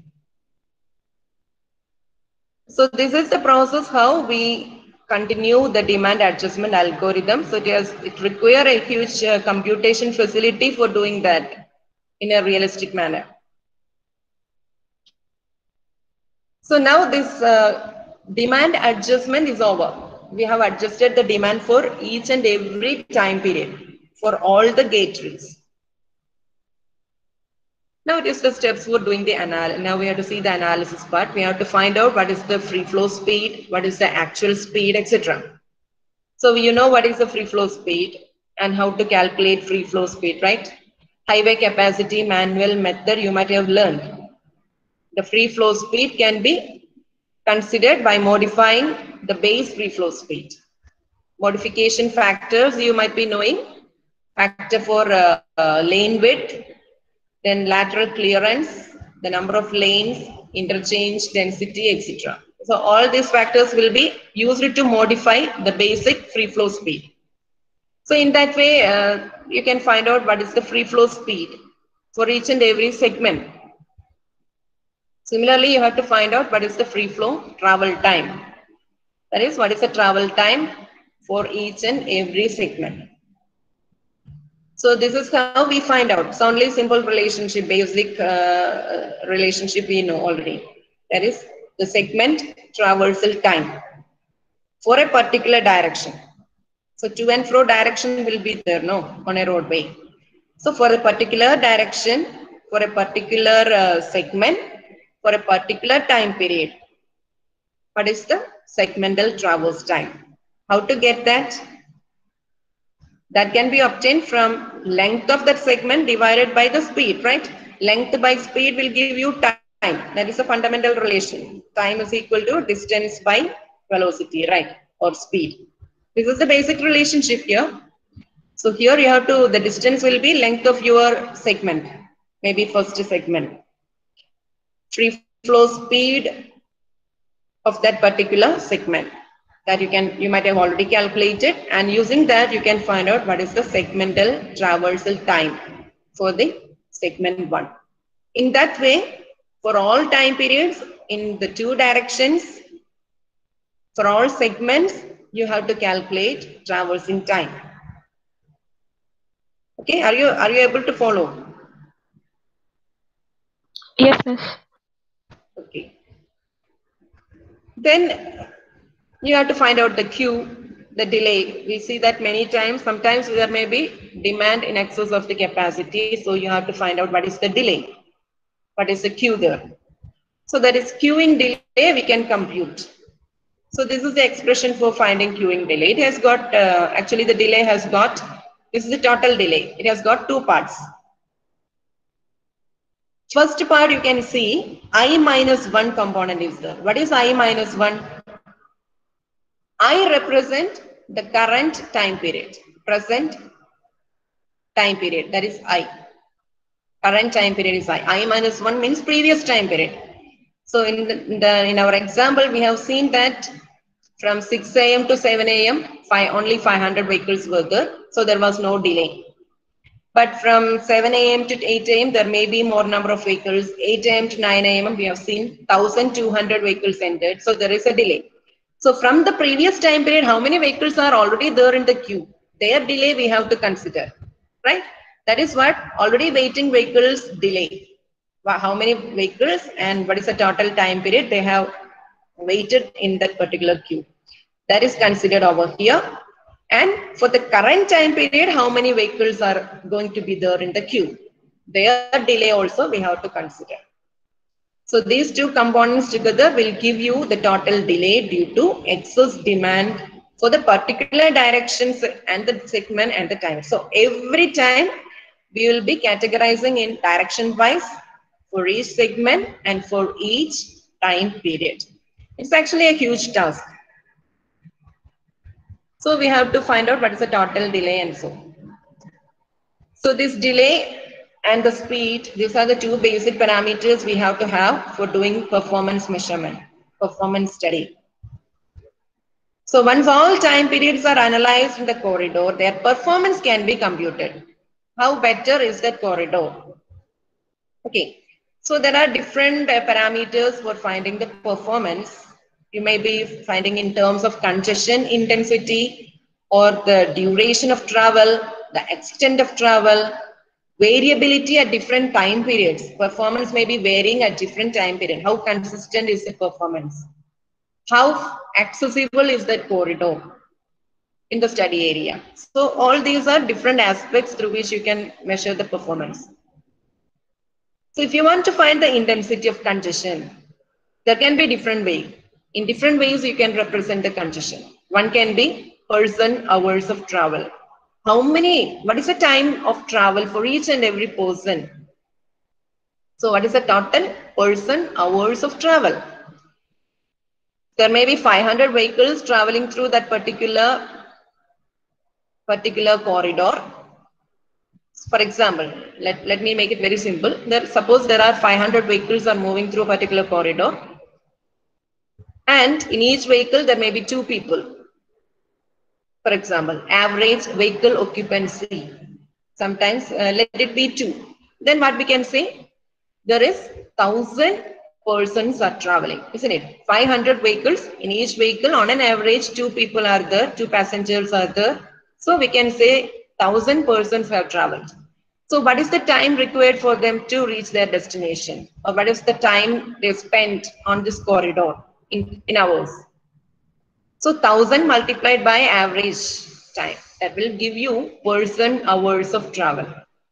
Speaker 4: So this is the process how we continue the demand adjustment algorithm. So it, has, it requires a huge uh, computation facility for doing that in a realistic manner. So now this uh, demand adjustment is over. We have adjusted the demand for each and every time period for all the gate trees. Now it is the steps for doing the analysis. Now we have to see the analysis part. We have to find out what is the free flow speed, what is the actual speed, et cetera. So you know what is the free flow speed and how to calculate free flow speed, right? Highway capacity manual method you might have learned. The free flow speed can be considered by modifying the base free flow speed. Modification factors you might be knowing. Factor for uh, uh, lane width, then lateral clearance, the number of lanes, interchange, density, et cetera. So all these factors will be used to modify the basic free flow speed. So in that way, uh, you can find out what is the free flow speed for each and every segment. Similarly, you have to find out what is the free flow travel time. That is, what is the travel time for each and every segment. So this is how we find out. It's only simple relationship, basic uh, relationship we know already. That is the segment traversal time for a particular direction. So to and fro direction will be there, no, on a roadway. So for a particular direction, for a particular uh, segment, for a particular time period, what is the segmental traverse time? How to get that? That can be obtained from length of that segment divided by the speed, right? Length by speed will give you time. That is a fundamental relation. Time is equal to distance by velocity, right? Or speed. This is the basic relationship here. So here you have to, the distance will be length of your segment, maybe first segment. Free flow speed of that particular segment. That you can, you might have already calculated, and using that you can find out what is the segmental traversal time for the segment one. In that way, for all time periods in the two directions, for all segments, you have to calculate traversing time. Okay, are you are you able to follow?
Speaker 3: Yes, miss.
Speaker 4: Okay. Then you have to find out the Q, the delay. We see that many times, sometimes there may be demand in excess of the capacity. So you have to find out what is the delay. What is the Q there? So that is queuing delay we can compute. So this is the expression for finding queuing delay. It has got, uh, actually the delay has got, this is the total delay. It has got two parts. First part you can see I minus one component is there. What is I minus one? I represent the current time period, present time period, that is I. Current time period is I. I minus one means previous time period. So in, the, in, the, in our example, we have seen that from six A M to seven A M, five, only five hundred vehicles were there. So there was no delay. But from seven A M to eight A M, there may be more number of vehicles. eight A M to nine A M, we have seen one thousand two hundred vehicles entered. So there is a delay. So from the previous time period, how many vehicles are already there in the queue? Their delay we have to consider, right? That is what already waiting vehicles delay. How many vehicles and what is the total time period they have waited in that particular queue. That is considered over here. And for the current time period, how many vehicles are going to be there in the queue? Their delay also we have to consider. So these two components together will give you the total delay due to excess demand for the particular directions and the segment and the time. So every time we will be categorizing in direction wise for each segment and for each time period. It's actually a huge task. So we have to find out what is the total delay and so. So this delay and the speed, these are the two basic parameters we have to have for doing performance measurement, performance study. So once all time periods are analyzed in the corridor, their performance can be computed. How better is that corridor? Okay, so there are different uh, parameters for finding the performance. You may be finding in terms of congestion intensity or the duration of travel, the extent of travel, variability at different time periods. Performance may be varying at different time period. How consistent is the performance? How accessible is that corridor in the study area? So all these are different aspects through which you can measure the performance. So if you want to find the intensity of congestion, there can be different ways. In different ways, you can represent the congestion. One can be person hours of travel. How many, what is the time of travel for each and every person? So what is the total person hours of travel? There may be five hundred vehicles traveling through that particular, particular corridor. For example, let, let me make it very simple. There, suppose there are five hundred vehicles are moving through a particular corridor. And in each vehicle, there may be two people. For example, average vehicle occupancy. Sometimes uh, let it be two. Then what we can say? There is one thousand persons are traveling, isn't it? five hundred vehicles. In each vehicle, on an average, two people are there, two passengers are there. So we can say one thousand persons have traveled. So what is the time required for them to reach their destination? Or what is the time they spent on this corridor in, in hours? So one thousand multiplied by average time. That will give you person hours of travel.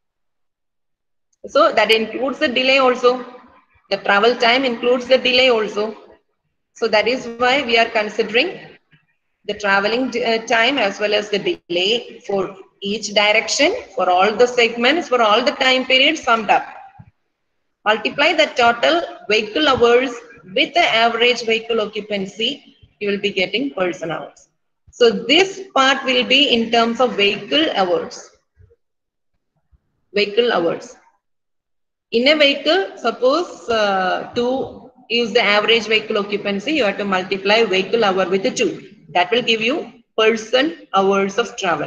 Speaker 4: So that includes the delay also. The travel time includes the delay also. So that is why we are considering the traveling uh, time as well as the delay for each direction, for all the segments, for all the time periods summed up. Multiply the total vehicle hours with the average vehicle occupancy, you will be getting person hours. So this part will be in terms of vehicle hours. Vehicle hours. In a vehicle, suppose uh, two is the average vehicle occupancy, you have to multiply vehicle hour with the two. That will give you person hours of travel.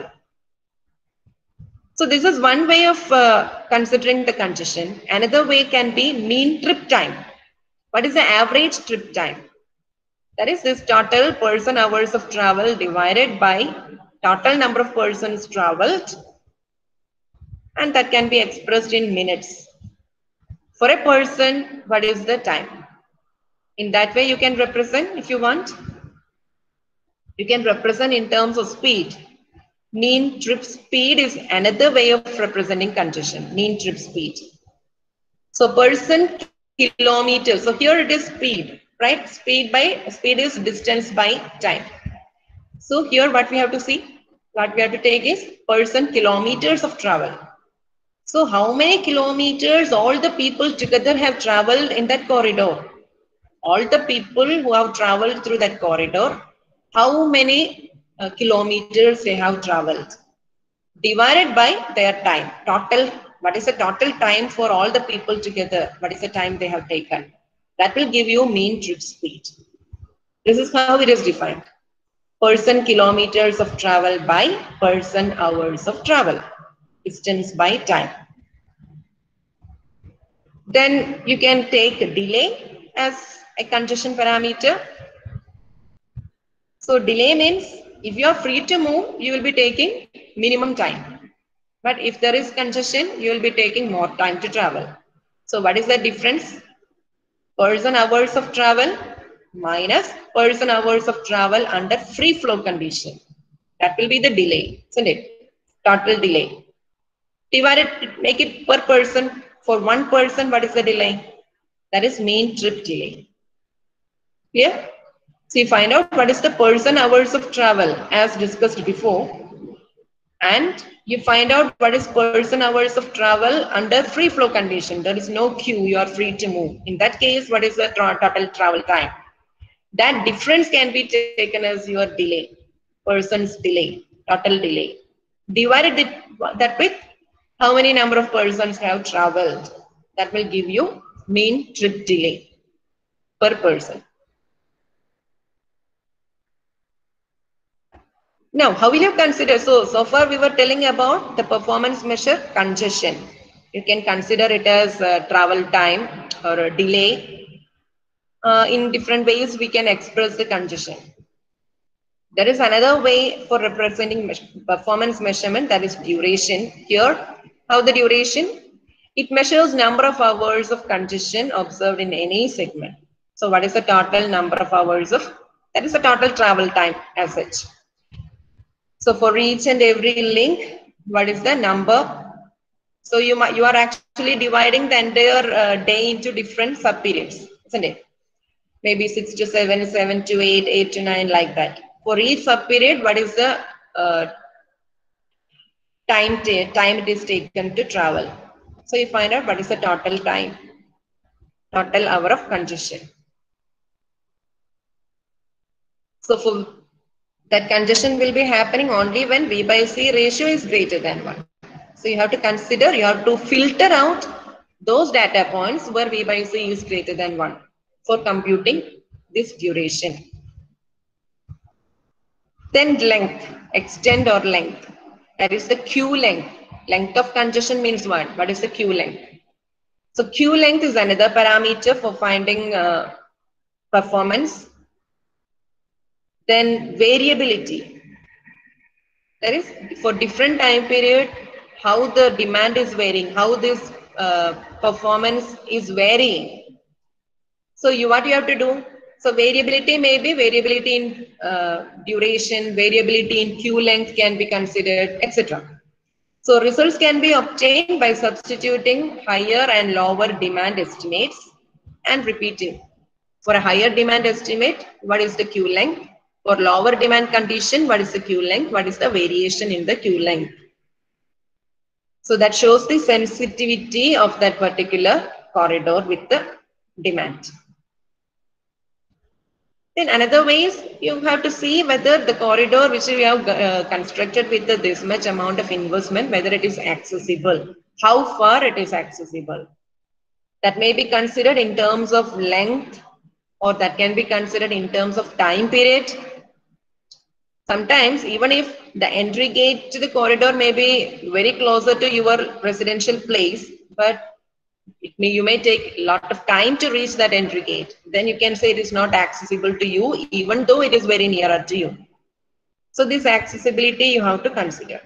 Speaker 4: So this is one way of uh, considering the congestion. Another way can be mean trip time. What is the average trip time? That is this total person hours of travel divided by total number of persons traveled, and that can be expressed in minutes. For a person, what is the time? In that way you can represent if you want. You can represent in terms of speed. Mean trip speed is another way of representing congestion, mean trip speed. So person kilometers, so here it is speed, right? Speed by, speed is distance by time. So here what we have to see, what we have to take is person kilometers of travel. So how many kilometers all the people together have traveled in that corridor? All the people who have traveled through that corridor, how many uh, kilometers they have traveled? Divided by their time, total, what is the total time for all the people together? What is the time they have taken? That will give you mean trip speed. This is how it is defined. Person kilometers of travel by person hours of travel. Distance by time. Then you can take delay as a congestion parameter. So delay means if you are free to move, you will be taking minimum time. But if there is congestion, you will be taking more time to travel. So what is the difference? Person hours of travel minus person hours of travel under free flow condition. That will be the delay, isn't it? Total delay. Divide it, make it per person. For one person, what is the delay? That is mean trip delay. Clear? So you find out what is the person hours of travel as discussed before. And you find out what is person hours of travel under free flow condition. There is no queue, you are free to move. In that case, what is the tra total travel time? That difference can be taken as your delay, person's delay, total delay. Divided it, that with how many number of persons have traveled. That will give you mean trip delay per person. Now, how will you consider? So, so far we were telling about the performance measure congestion. You can consider it as uh, travel time or a delay. Uh, in different ways, we can express the congestion. There is another way for representing me performance measurement, that is duration. Here, how the duration? It measures number of hours of congestion observed in any segment. So, what is the total number of hours of? That is the total travel time as such. So for each and every link, what is the number? So you might, you are actually dividing the entire uh, day into different sub-periods, isn't it? Maybe six to seven, seven to eight, eight to nine, like that. For each sub-period, what is the uh, time, time it is taken to travel? So you find out what is the total time, total hour of congestion. So for that congestion will be happening only when V by C ratio is greater than one. So you have to consider, you have to filter out those data points where V by C is greater than one for computing this duration. Then length, extent or length. That is the queue length. Length of congestion means what? What is the queue length? So queue length is another parameter for finding uh, performance. Then variability. That is for different time period, how the demand is varying, how this uh, performance is varying. So you what you have to do? So variability may be variability in uh, duration, variability in queue length can be considered, et cetera. So results can be obtained by substituting higher and lower demand estimates and repeating. For a higher demand estimate, what is the queue length? For lower demand condition, what is the queue length? What is the variation in the queue length? So that shows the sensitivity of that particular corridor with the demand. Then another way is you have to see whether the corridor which we have uh, constructed with the, this much amount of investment, whether it is accessible, how far it is accessible. That may be considered in terms of length, or that can be considered in terms of time period. Sometimes even if the entry gate to the corridor may be very closer to your residential place, but it may, you may take a lot of time to reach that entry gate, then you can say it is not accessible to you, even though it is very nearer to you. So this accessibility you have to consider.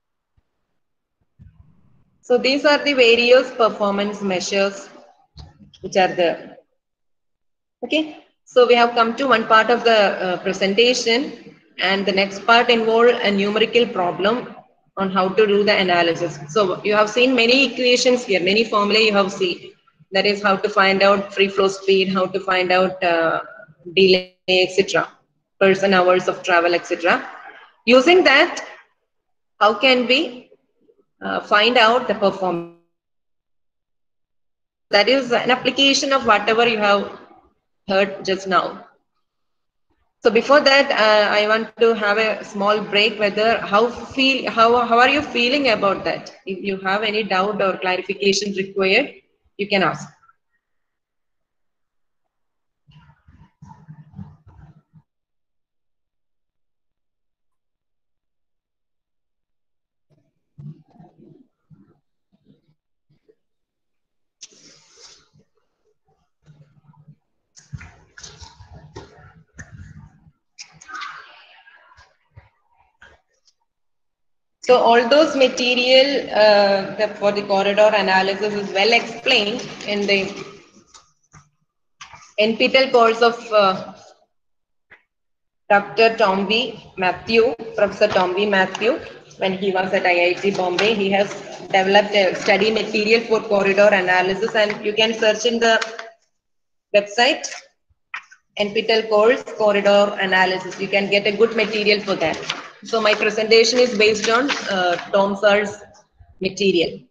Speaker 4: So these are the various performance measures which are there. Okay, so we have come to one part of the uh, presentation, and the next part involve a numerical problem on how to do the analysis. So you have seen many equations here, many formulae you have seen. That is how to find out free flow speed, how to find out uh, delay, et cetera. Person hours of travel, et cetera. Using that, how can we uh, find out the performance? That is an application of whatever you have heard just now. So before that, uh, I want to have a small break. Whether how feel how how are you feeling about that? If you have any doubt or clarification required, you can ask. So all those material uh, the, for the corridor analysis is well explained in the N P T E L course of uh, Doctor Tomby Matthew, Professor Tomby Matthew. When he was at I I T Bombay, he has developed a study material for corridor analysis, and you can search in the website N P T E L course corridor analysis. You can get a good material for that. So my presentation is based on uh, Tom Sir's material.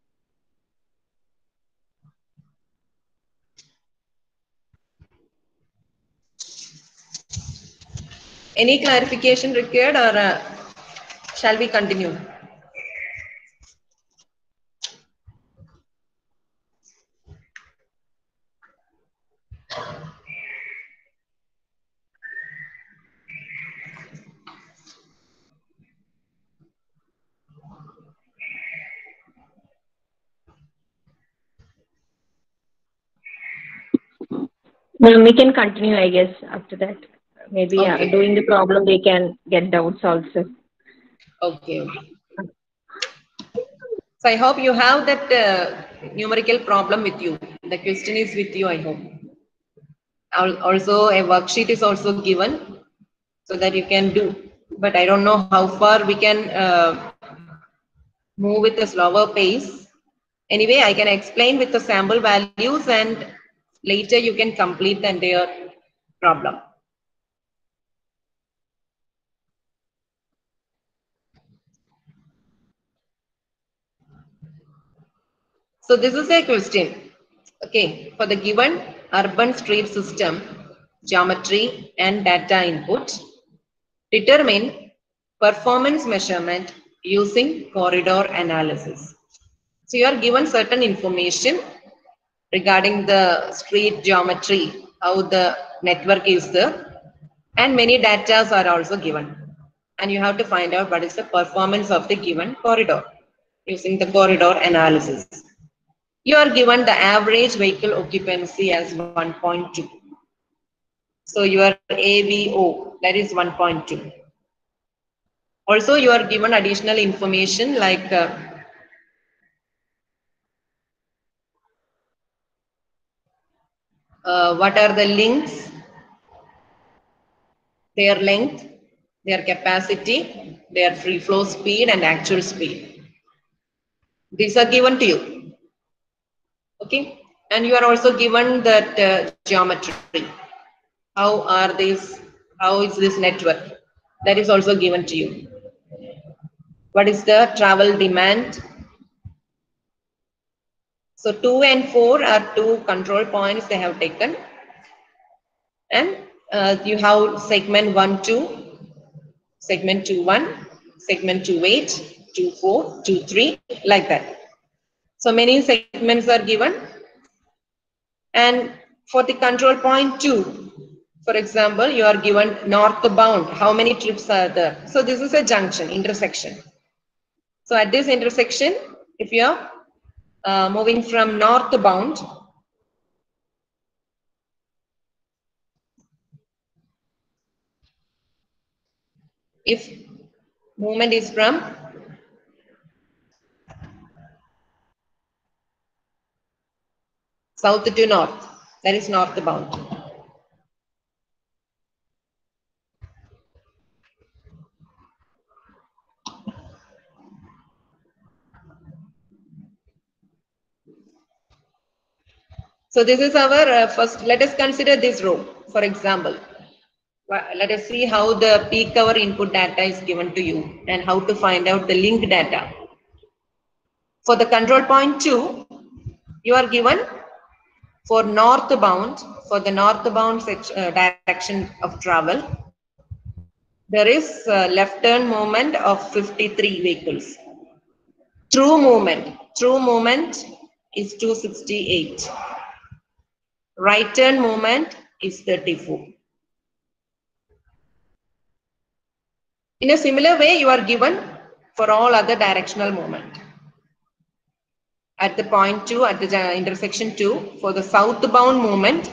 Speaker 4: Any clarification required, or uh, shall we continue?
Speaker 6: Well, we can continue, I guess, after that. Maybe uh,
Speaker 4: Okay.
Speaker 6: doing the problem, they can get doubts also.
Speaker 4: Okay. So I hope you have that uh, numerical problem with you. The question is with you, I hope. Al- Also, a worksheet is also given so that you can do. But I don't know how far we can uh, move with a slower pace. Anyway, I can explain with the sample values, and later you can complete the entire problem. So this is a question. Okay, for the given urban street system, geometry and data input, determine performance measurement using corridor analysis. So you are given certain information regarding the street geometry, how the network is there, and many data are also given. And you have to find out what is the performance of the given corridor using the corridor analysis. You are given the average vehicle occupancy as one point two. So your A V O, that is one point two. Also, you are given additional information like uh, uh, what are the links, their length, their capacity, their free flow speed and actual speed. These are given to you. Okay. And you are also given that uh, geometry. How are these, how is this network? That is also given to you. What is the travel demand? So two and four are two control points they have taken. And uh, you have segment one, two, segment two, one, segment two, eight, two, four, two, three, like that. So many segments are given. And for the control point two, for example, you are given northbound. How many trips are there? So this is a junction, intersection. So at this intersection, if you are uh, moving from northbound, if movement is from south to north, that is northbound. So this is our uh, first, let us consider this row, for example. Let us see how the peak hour input data is given to you and how to find out the link data. For the control point two, you are given for northbound, for the northbound section, uh, direction of travel, there is uh, left turn movement of fifty-three vehicles. Through movement, through movement is two hundred sixty-eight. Right turn movement is thirty-four. In a similar way, you are given for all other directional movement. At the point two, at the intersection two, for the southbound movement,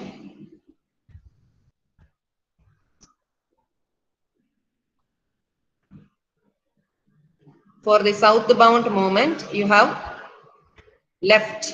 Speaker 4: for the southbound movement, you have left,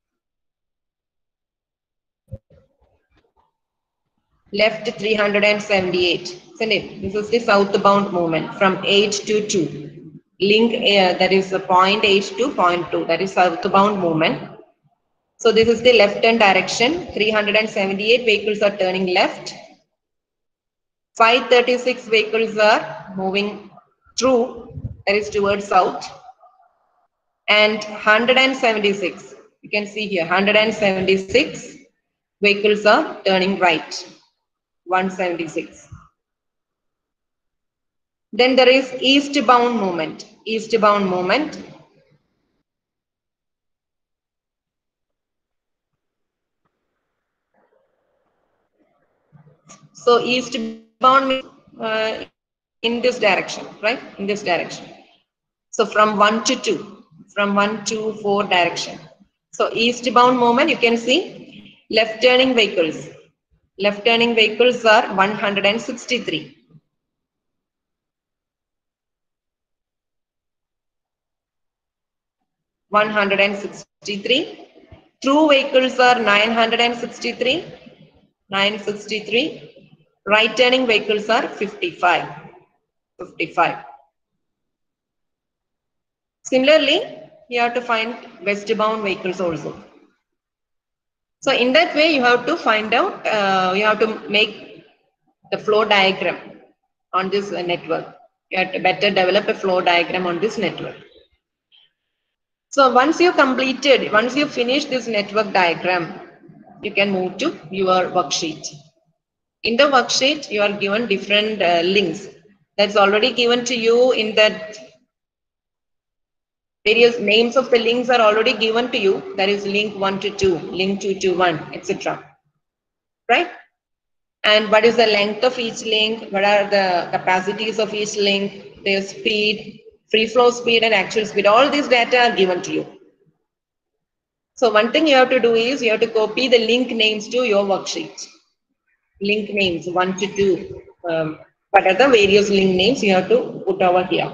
Speaker 4: left three hundred seventy-eight, isn't it? This is the southbound movement from eight to two. Link uh, that is the point eight to point two, that is southbound movement. So this is the left turn direction. three hundred seventy-eight vehicles are turning left. five hundred thirty-six vehicles are moving through, that is towards south. And one hundred seventy-six, you can see here, one hundred seventy-six vehicles are turning right. one hundred seventy-six. Then there is eastbound movement. Eastbound movement. So eastbound means uh, in this direction, right? In this direction. So from one to two, from one to four direction. So eastbound movement, you can see left turning vehicles. Left turning vehicles are one hundred sixty-three. one hundred sixty-three. Through vehicles are nine hundred sixty-three. nine hundred sixty-three. Right turning vehicles are fifty-five. fifty-five. Similarly, you have to find westbound vehicles also. So in that way, you have to find out, uh, you have to make the flow diagram on this uh, network. You have to better develop a flow diagram on this network. So once you completed, once you finish this network diagram, you can move to your worksheet. In the worksheet, you are given different uh, links. That's already given to you in that various names of the links are already given to you. That is link one to two, link two to one, et cetera. Right? And what is the length of each link? What are the capacities of each link? Their speed, free flow speed and actual speed. All these data are given to you. So one thing you have to do is you have to copy the link names to your worksheet. Link names one to two. Um, what are the various link names you have to put over here?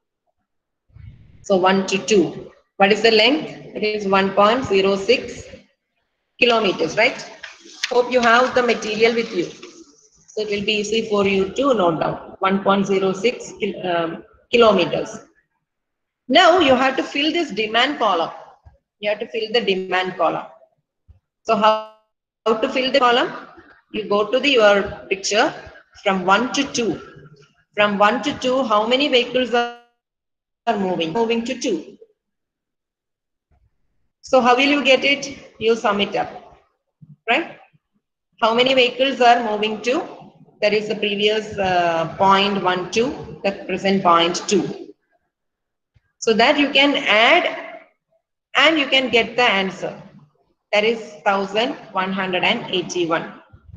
Speaker 4: So one to two. What is the length? It is one point zero six kilometers, right? Hope you have the material with you. So it will be easy for you to note down. one point zero six um, kilometers. Now you have to fill this demand column. You have to fill the demand column. So how, how to fill the column? You go to the your picture from one to two. From one to two, how many vehicles are moving? Moving to two. So how will you get it? You sum it up, right? How many vehicles are moving to? That is the previous uh, point one two, the present point two. So that you can add and you can get the answer. That is one thousand one hundred eighty-one.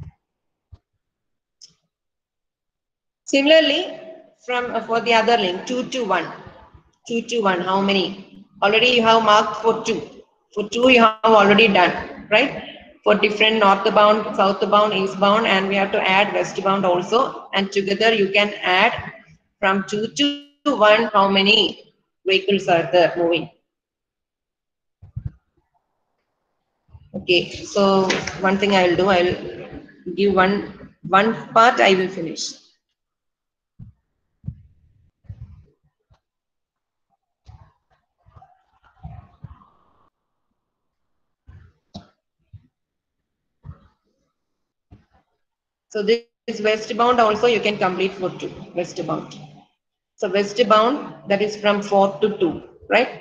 Speaker 4: Similarly, from uh, for the other link, two to one. two to one, how many? Already you have marked for two. For two you have already done, right? For different northbound, southbound, eastbound, and we have to add westbound also. And together you can add from two to one, how many vehicles are there moving? Okay, so one thing I will do, I will give one, one part I will finish. So this westbound also you can complete for two, westbound. So westbound, that is from four to two, right?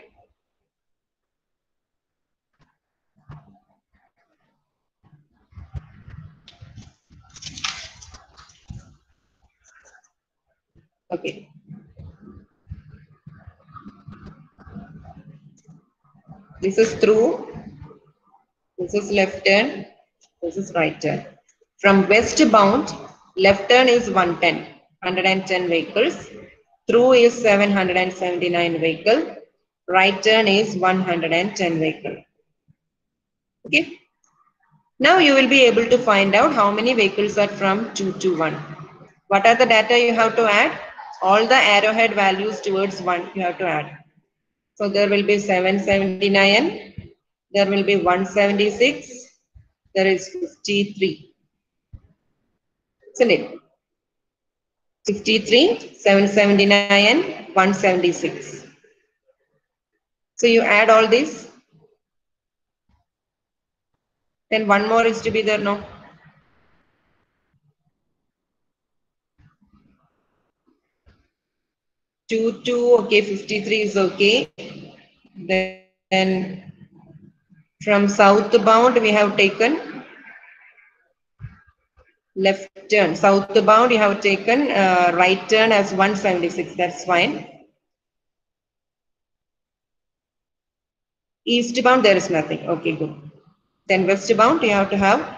Speaker 4: Okay. This is through, this is left turn, this is right turn. From westbound, left turn is one ten, one hundred ten vehicles. Through is seven hundred seventy-nine vehicle. Right turn is one hundred ten vehicle. Okay. Now you will be able to find out how many vehicles are from two to one. What are the data you have to add? All the arrowhead values towards one you have to add. So there will be seven seventy-nine, there will be one seventy-six, there is fifty-three. Isn't it? fifty-three, seven seventy-nine, one seventy-six. So you add all this. Then one more is to be there now. two, two, okay, fifty-three is okay. Then from southbound we have taken left turn. Southbound you have taken uh, right turn as one seventy-six, that's fine. Eastbound there is nothing, okay, good. Then westbound you have to have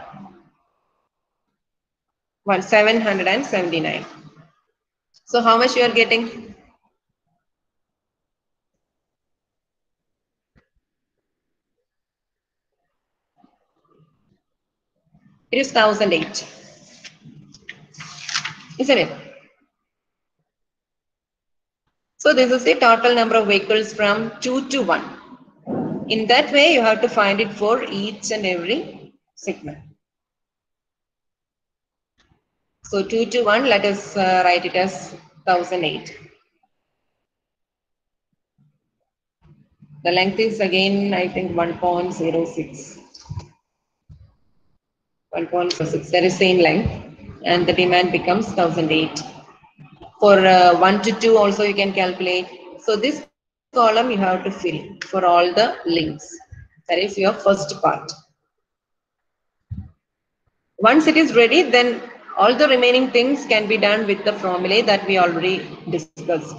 Speaker 4: one seven hundred seventy-nine. So how much you are getting? It is one thousand eight, isn't it? So this is the total number of vehicles from two to one. In that way, you have to find it for each and every segment. So two to one, let us uh, write it as one thousand eight. The length is again, I think, one point zero six. one point zero six, that is same length, and the demand becomes one thousand eight. For uh, one to two also you can calculate. So this column you have to fill for all the links. That is your first part. Once it is ready, then all the remaining things can be done with the formulae that we already discussed.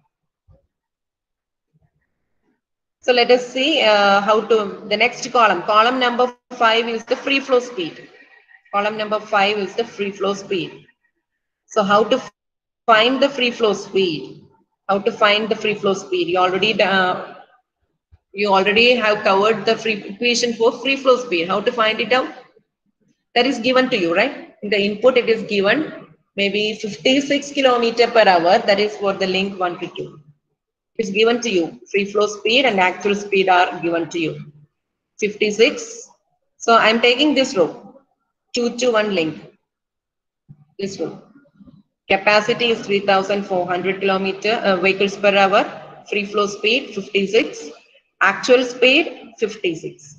Speaker 4: So let us see uh, how to, the next column. Column number five is the free flow speed. Column number five is the free flow speed. So how to find the free flow speed? How to find the free flow speed? You already uh, you already have covered the free equation for free flow speed. How to find it out? That is given to you, right? In the input it is given maybe fifty-six kilometer per hour. That is for the link one to two. It's given to you. Free flow speed and actual speed are given to you. fifty-six. So I'm taking this row. two to one link. This row. Capacity is three thousand four hundred kilometer uh, vehicles per hour. Free flow speed fifty-six. Actual speed fifty-six.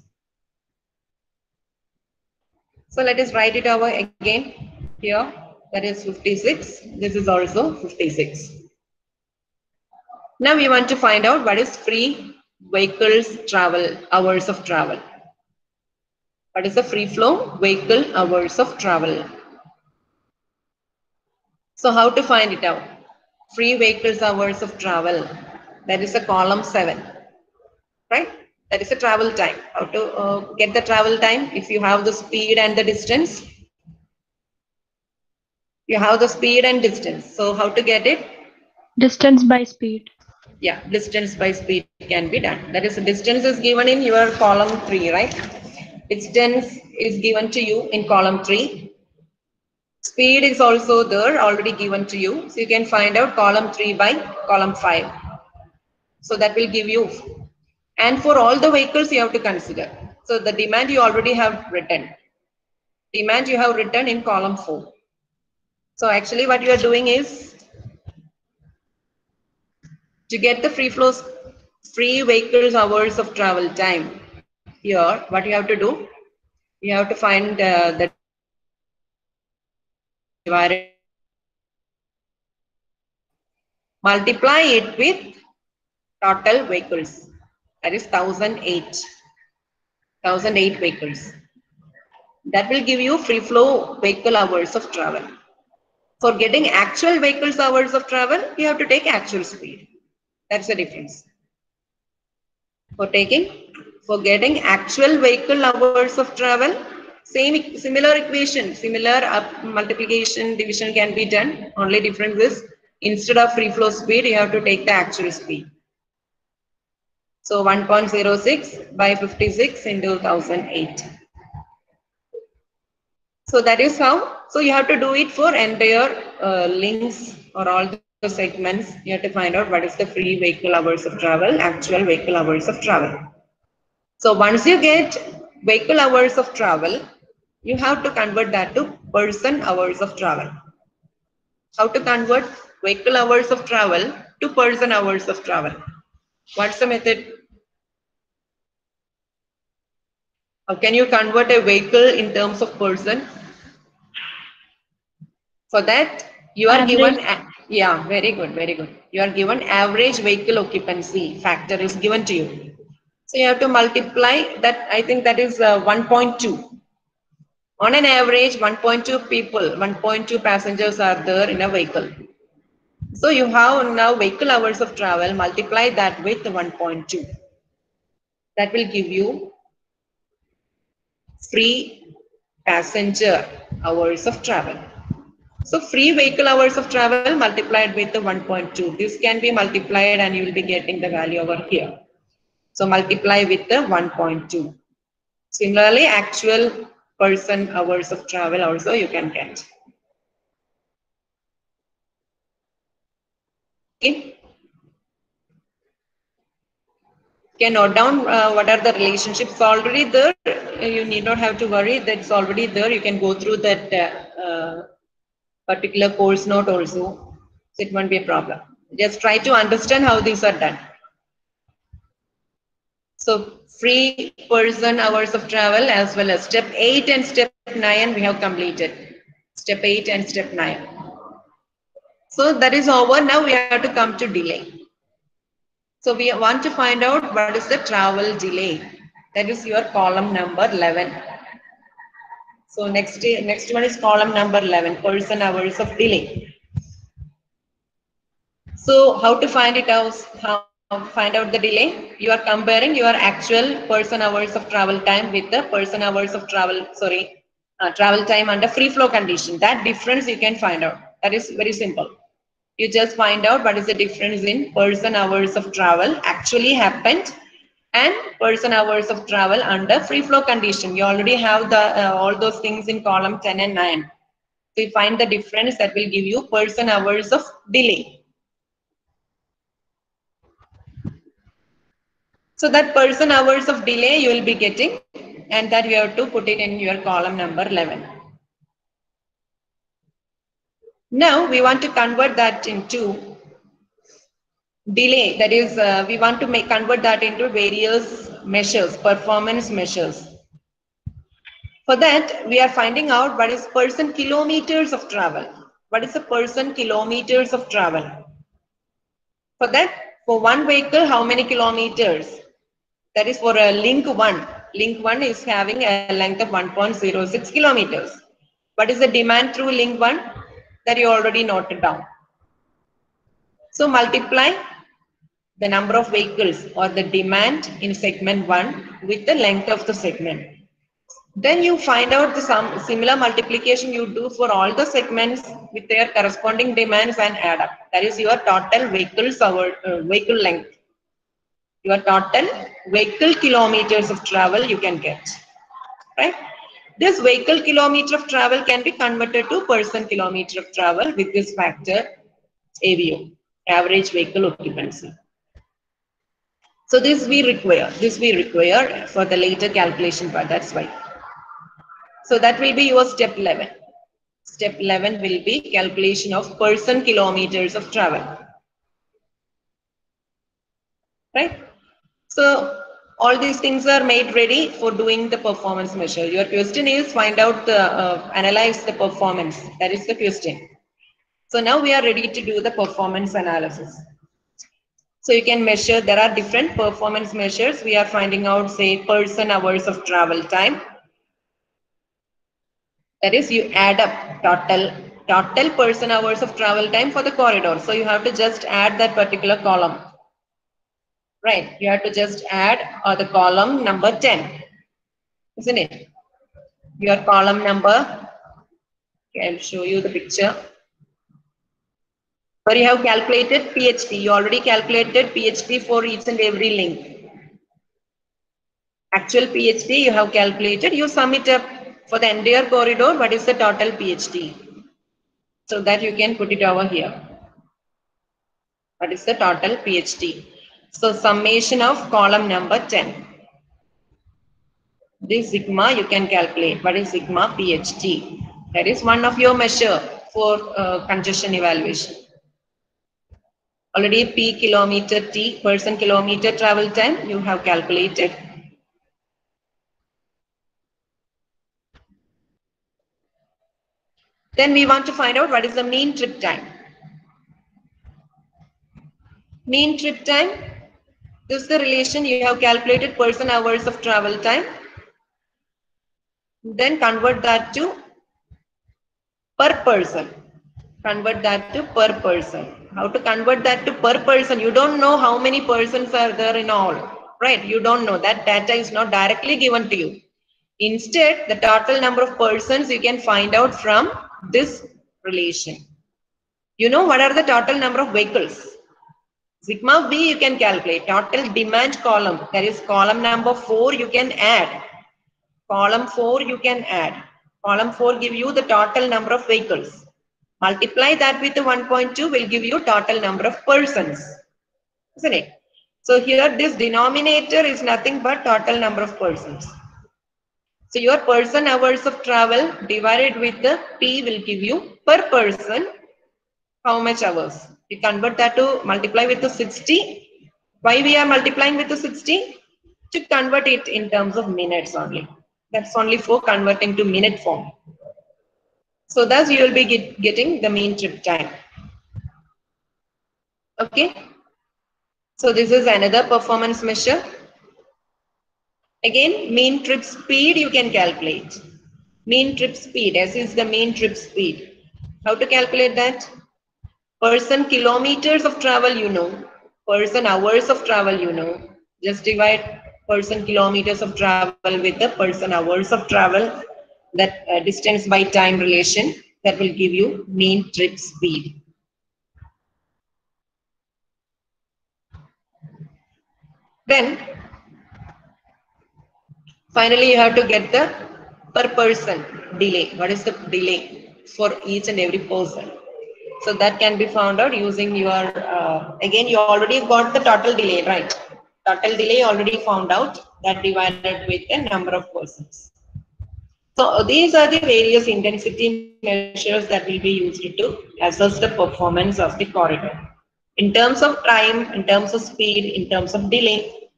Speaker 4: So let us write it over again here. That is fifty-six. This is also fifty-six. Now we want to find out what is free vehicles travel, hours of travel. What is the free flow? Vehicle hours of travel. So how to find it out? Free vehicles hours of travel. That is a column seven, right? That is a travel time. How to uh, get the travel time? If you have the speed and the distance, you have the speed and distance. So how to get it?
Speaker 6: Distance by speed.
Speaker 4: Yeah, distance by speed can be done. That is, distance is given in your column three, right? Distance is given to you in column three. Speed is also there, already given to you. So you can find out column three by column five. So that will give you. And for all the vehicles you have to consider. So the demand you already have written. Demand you have written in column four. So actually what you are doing is, to get the free flows, free vehicles hours of travel time, here what you have to do, you have to find uh, the divided, multiply it with total vehicles, that is one thousand eight, one thousand eight vehicles. That will give you free flow vehicle hours of travel. For getting actual vehicles hours of travel, you have to take actual speed. That's the difference. For taking, for getting actual vehicle hours of travel, same similar equation, similar up, multiplication, division can be done. Only difference is, instead of free flow speed, you have to take the actual speed. So one point zero six by fifty-six into one thousand eight. So that is how. So you have to do it for entire uh, links or all the segments. You have to find out what is the free vehicle hours of travel, actual vehicle hours of travel. So once you get vehicle hours of travel, you have to convert that to person hours of travel. How to convert vehicle hours of travel to person hours of travel? What's the method? How can you convert a vehicle in terms of person? For that, you are
Speaker 6: Average.
Speaker 4: given, yeah, very good, very good. You are given average vehicle occupancy factor is given to you. So you have to multiply that. I think that is uh, one point two. On an average, one point two people, one point two passengers are there in a vehicle. So you have now vehicle hours of travel, multiply that with one point two. That will give you free passenger hours of travel. So free vehicle hours of travel multiplied with the one point two. This can be multiplied and you will be getting the value over here. So multiply with the one point two. Similarly, actual person hours of travel also you can get. Okay. Can note down uh, what are the relationships already there. You need not have to worry, that's already there. You can go through that uh, uh, particular course note also. So it won't be a problem. Just try to understand how these are done. So free person hours of travel as well as step eight and step nine we have completed. Step eight and step nine. So that is over. Now we have to come to delay. So we want to find out what is the travel delay. That is your column number eleven. So next, next one is column number eleven, person hours of delay. So how to find it out? How find out the delay? You are comparing your actual person hours of travel time with the person hours of travel, sorry, uh, travel time under free flow condition. That difference you can find out. That is very simple. You just find out what is the difference in person hours of travel actually happened and person hours of travel under free flow condition. You already have the uh, all those things in column ten and nine. So you find the difference, that will give you person hours of delay. So that person hours of delay you will be getting, and that you have to put it in your column number eleven. Now we want to convert that into delay. That is, uh, we want to make convert that into various measures, performance measures. For that, we are finding out what is person kilometers of travel. What is the person kilometers of travel? For that, for one vehicle, how many kilometers? That is for a link one. Link one is having a length of one point zero six kilometers. What is the demand through link one? That you already noted down. So multiply the number of vehicles or the demand in segment one with the length of the segment. Then you find out the sum, similar multiplication you do for all the segments with their corresponding demands and add up. That is your total vehicles or uh, vehicle length. Your total vehicle kilometers of travel you can get, right? This vehicle kilometer of travel can be converted to person kilometer of travel with this factor A V O, average vehicle occupancy. So this we require, this we require for the later calculation part, that's why. So that will be your step eleven. Step eleven will be calculation of person kilometers of travel, right? So all these things are made ready for doing the performance measure. Your question is find out the, uh, analyze the performance. That is the question. So now we are ready to do the performance analysis. So you can measure, there are different performance measures. We are finding out, say, person hours of travel time. That is, you add up total, total person hours of travel time for the corridor. So you have to just add that particular column. Right, you have to just add uh, the column number ten, isn't it? Your column number, okay, I'll show you the picture. Where you have calculated P H D, you already calculated P H D for each and every link. Actual P H D you have calculated, you sum it up for the entire corridor, what is the total P H D? So that you can put it over here. What is the total P H D? So summation of column number ten. This sigma you can calculate. What is sigma P H D? That is one of your measure for uh, congestion evaluation. Already P kilometer T, person kilometer travel time, you have calculated. Then we want to find out what is the mean trip time. Mean trip time, this is the relation you have calculated person hours of travel time. Then convert that to per person. Convert that to per person. How to convert that to per person? You don't know how many persons are there in all, right? You don't know. That data is not directly given to you. Instead, the total number of persons you can find out from this relation. You know what are the total number of vehicles? Sigma B you can calculate. Total demand column, that is column number four you can add. Column four you can add. Column four give you the total number of vehicles. Multiply that with the one point two will give you total number of persons, isn't it? So here this denominator is nothing but total number of persons. So your person hours of travel divided with the P will give you per person how much hours. You convert that to multiply with the sixty. Why we are multiplying with the sixty? To convert it in terms of minutes only. That's only for converting to minute form. So thus you will be get, getting the mean trip time. Okay. So this is another performance measure. Again, mean trip speed you can calculate. Mean trip speed, S is the mean trip speed. How to calculate that? Person kilometers of travel you know. Person hours of travel you know. Just divide person kilometers of travel with the person hours of travel. That uh, distance by time relation, that will give you mean trip speed. Then finally you have to get the per person delay. What is the delay for each and every person? So that can be found out using your, uh, again you already got the total delay, right? Total delay already found out, that divided with the number of persons. So these are the various intensity measures that will be used to assess the performance of the corridor. In terms of time, in terms of speed, in terms of delay.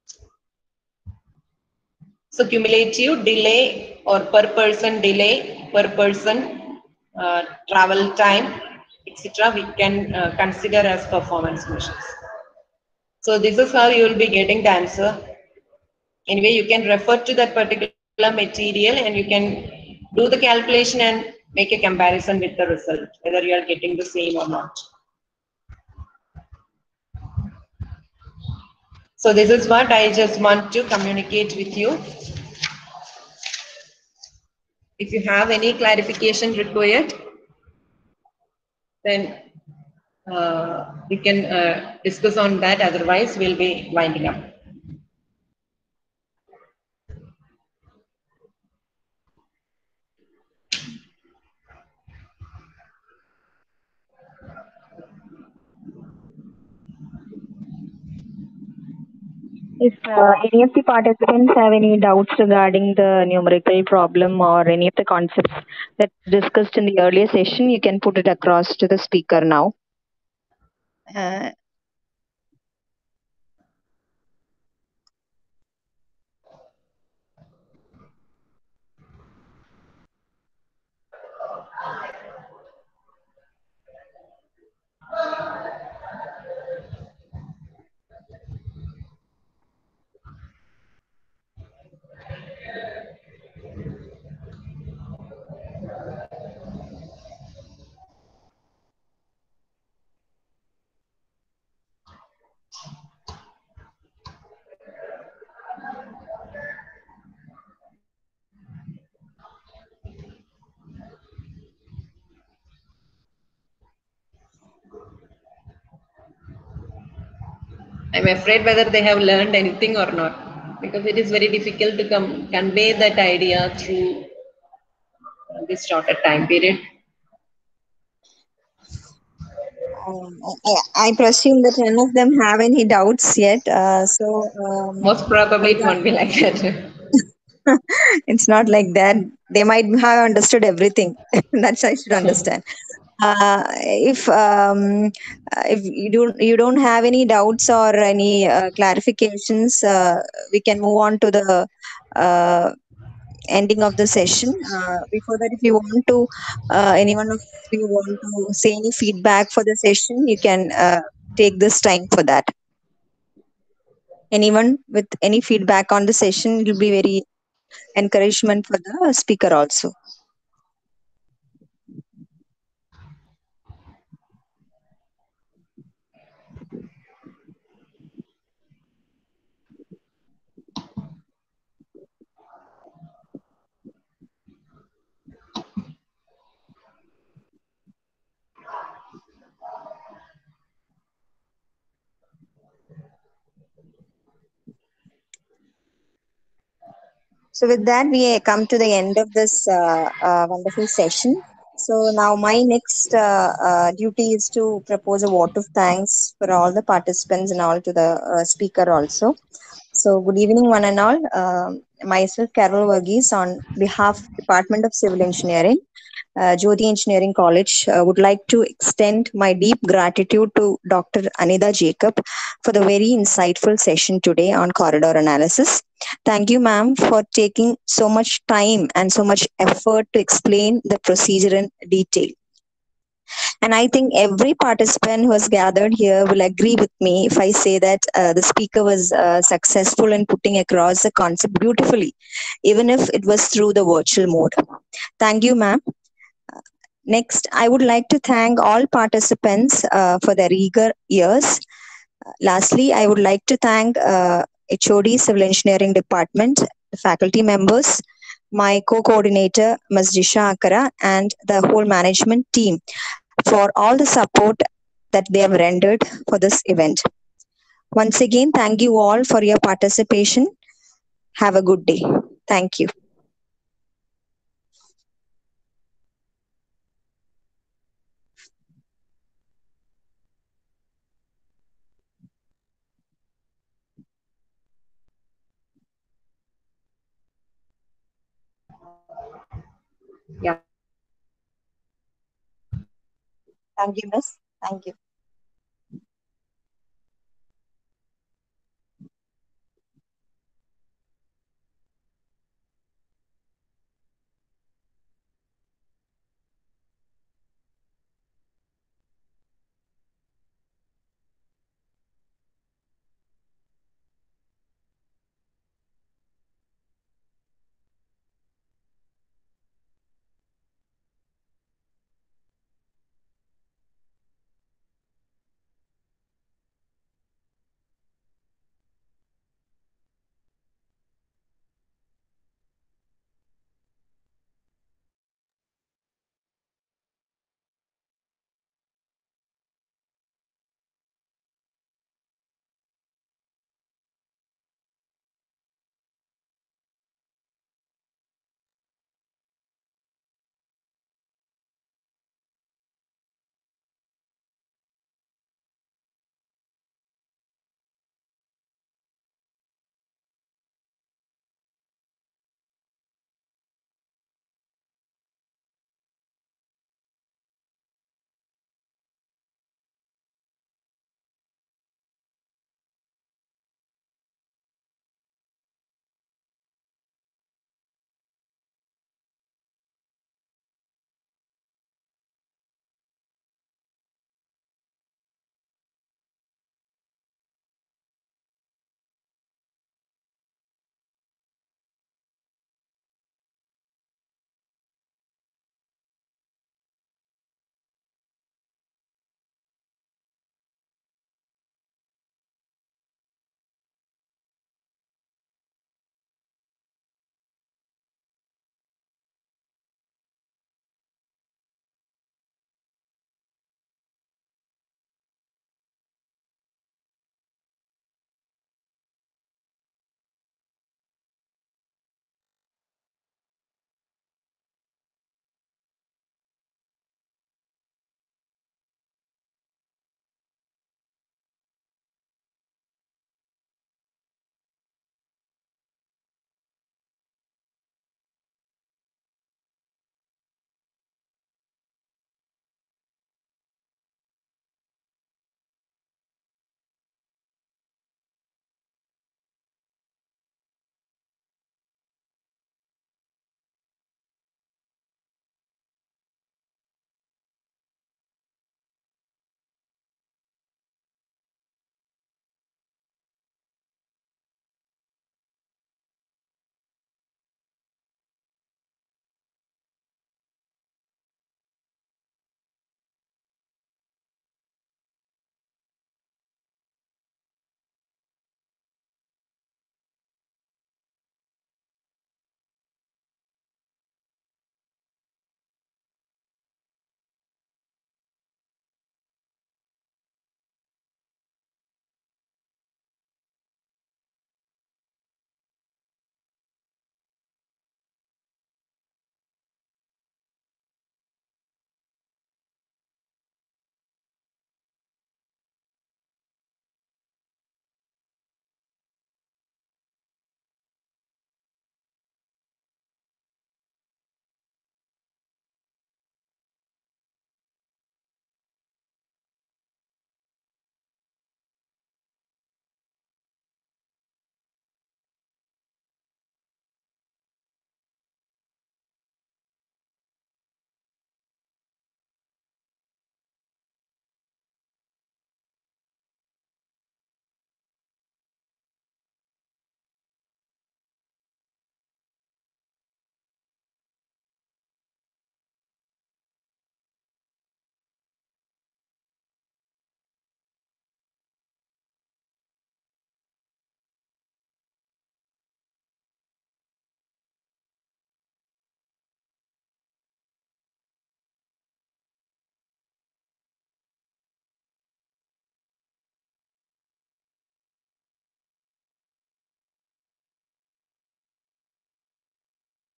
Speaker 4: So cumulative delay or per person delay, per person uh, travel time, et cetera we can uh, consider as performance measures. So this is how you will be getting the answer Anyway, you can refer to that particular material and you can do the calculation and make a comparison with the result, whether you are getting the same or not. So this is what I just want to communicate with you. If you have any clarification required, then uh, we can uh, discuss on that. Otherwise, we'll be winding up.
Speaker 6: If uh, any of the participants have any doubts regarding the numerical problem or any of the concepts that discussed in the earlier session, you can put it across to the speaker now. Uh,
Speaker 4: I'm afraid whether they have learned anything or not, because it is very difficult to come, convey that idea through uh, this shorter time period.
Speaker 5: Um, I, I presume that none of them have any doubts yet. Uh, so um,
Speaker 4: Most probably it won't be like that.
Speaker 5: it's not like that. They might have understood everything. That's I should understand. Uh, if um, uh, if you don't you don't have any doubts or any uh, clarifications, uh, we can move on to the uh, ending of the session. Uh, before that, if you want to, uh, anyone of you want to say any feedback for the session, you can uh, take this time for that. Anyone with any feedback on the session, it will be very encouragement for the speaker also. So with that, we come to the end of this uh, uh, wonderful session. So now my next uh, uh, duty is to propose a vote of thanks for all the participants and all to the uh, speaker also. So good evening, one and all. Um myself, Carol Verghese, on behalf of Department of Civil Engineering, uh, Jyoti Engineering College, uh, would like to extend my deep gratitude to Doctor Anida Jacob for the very insightful session today on corridor analysis. Thank you, ma'am, for taking so much time and so much effort to explain the procedure in detail. And I think every participant who has gathered here will agree with me if I say that uh, the speaker was uh, successful in putting across the concept beautifully, even if it was through the virtual mode. Thank you, ma'am. Next, I would like to thank all participants uh, for their eager ears. Lastly, I would like to thank uh, H O D Civil Engineering Department, the faculty members, my co-coordinator, Miz Jisha Akara, and the whole management team for all the support that they have rendered for this event. Once again, thank you all for your participation. Have a good day. Thank you.
Speaker 4: Yeah.
Speaker 5: Thank you, Miss. Thank you.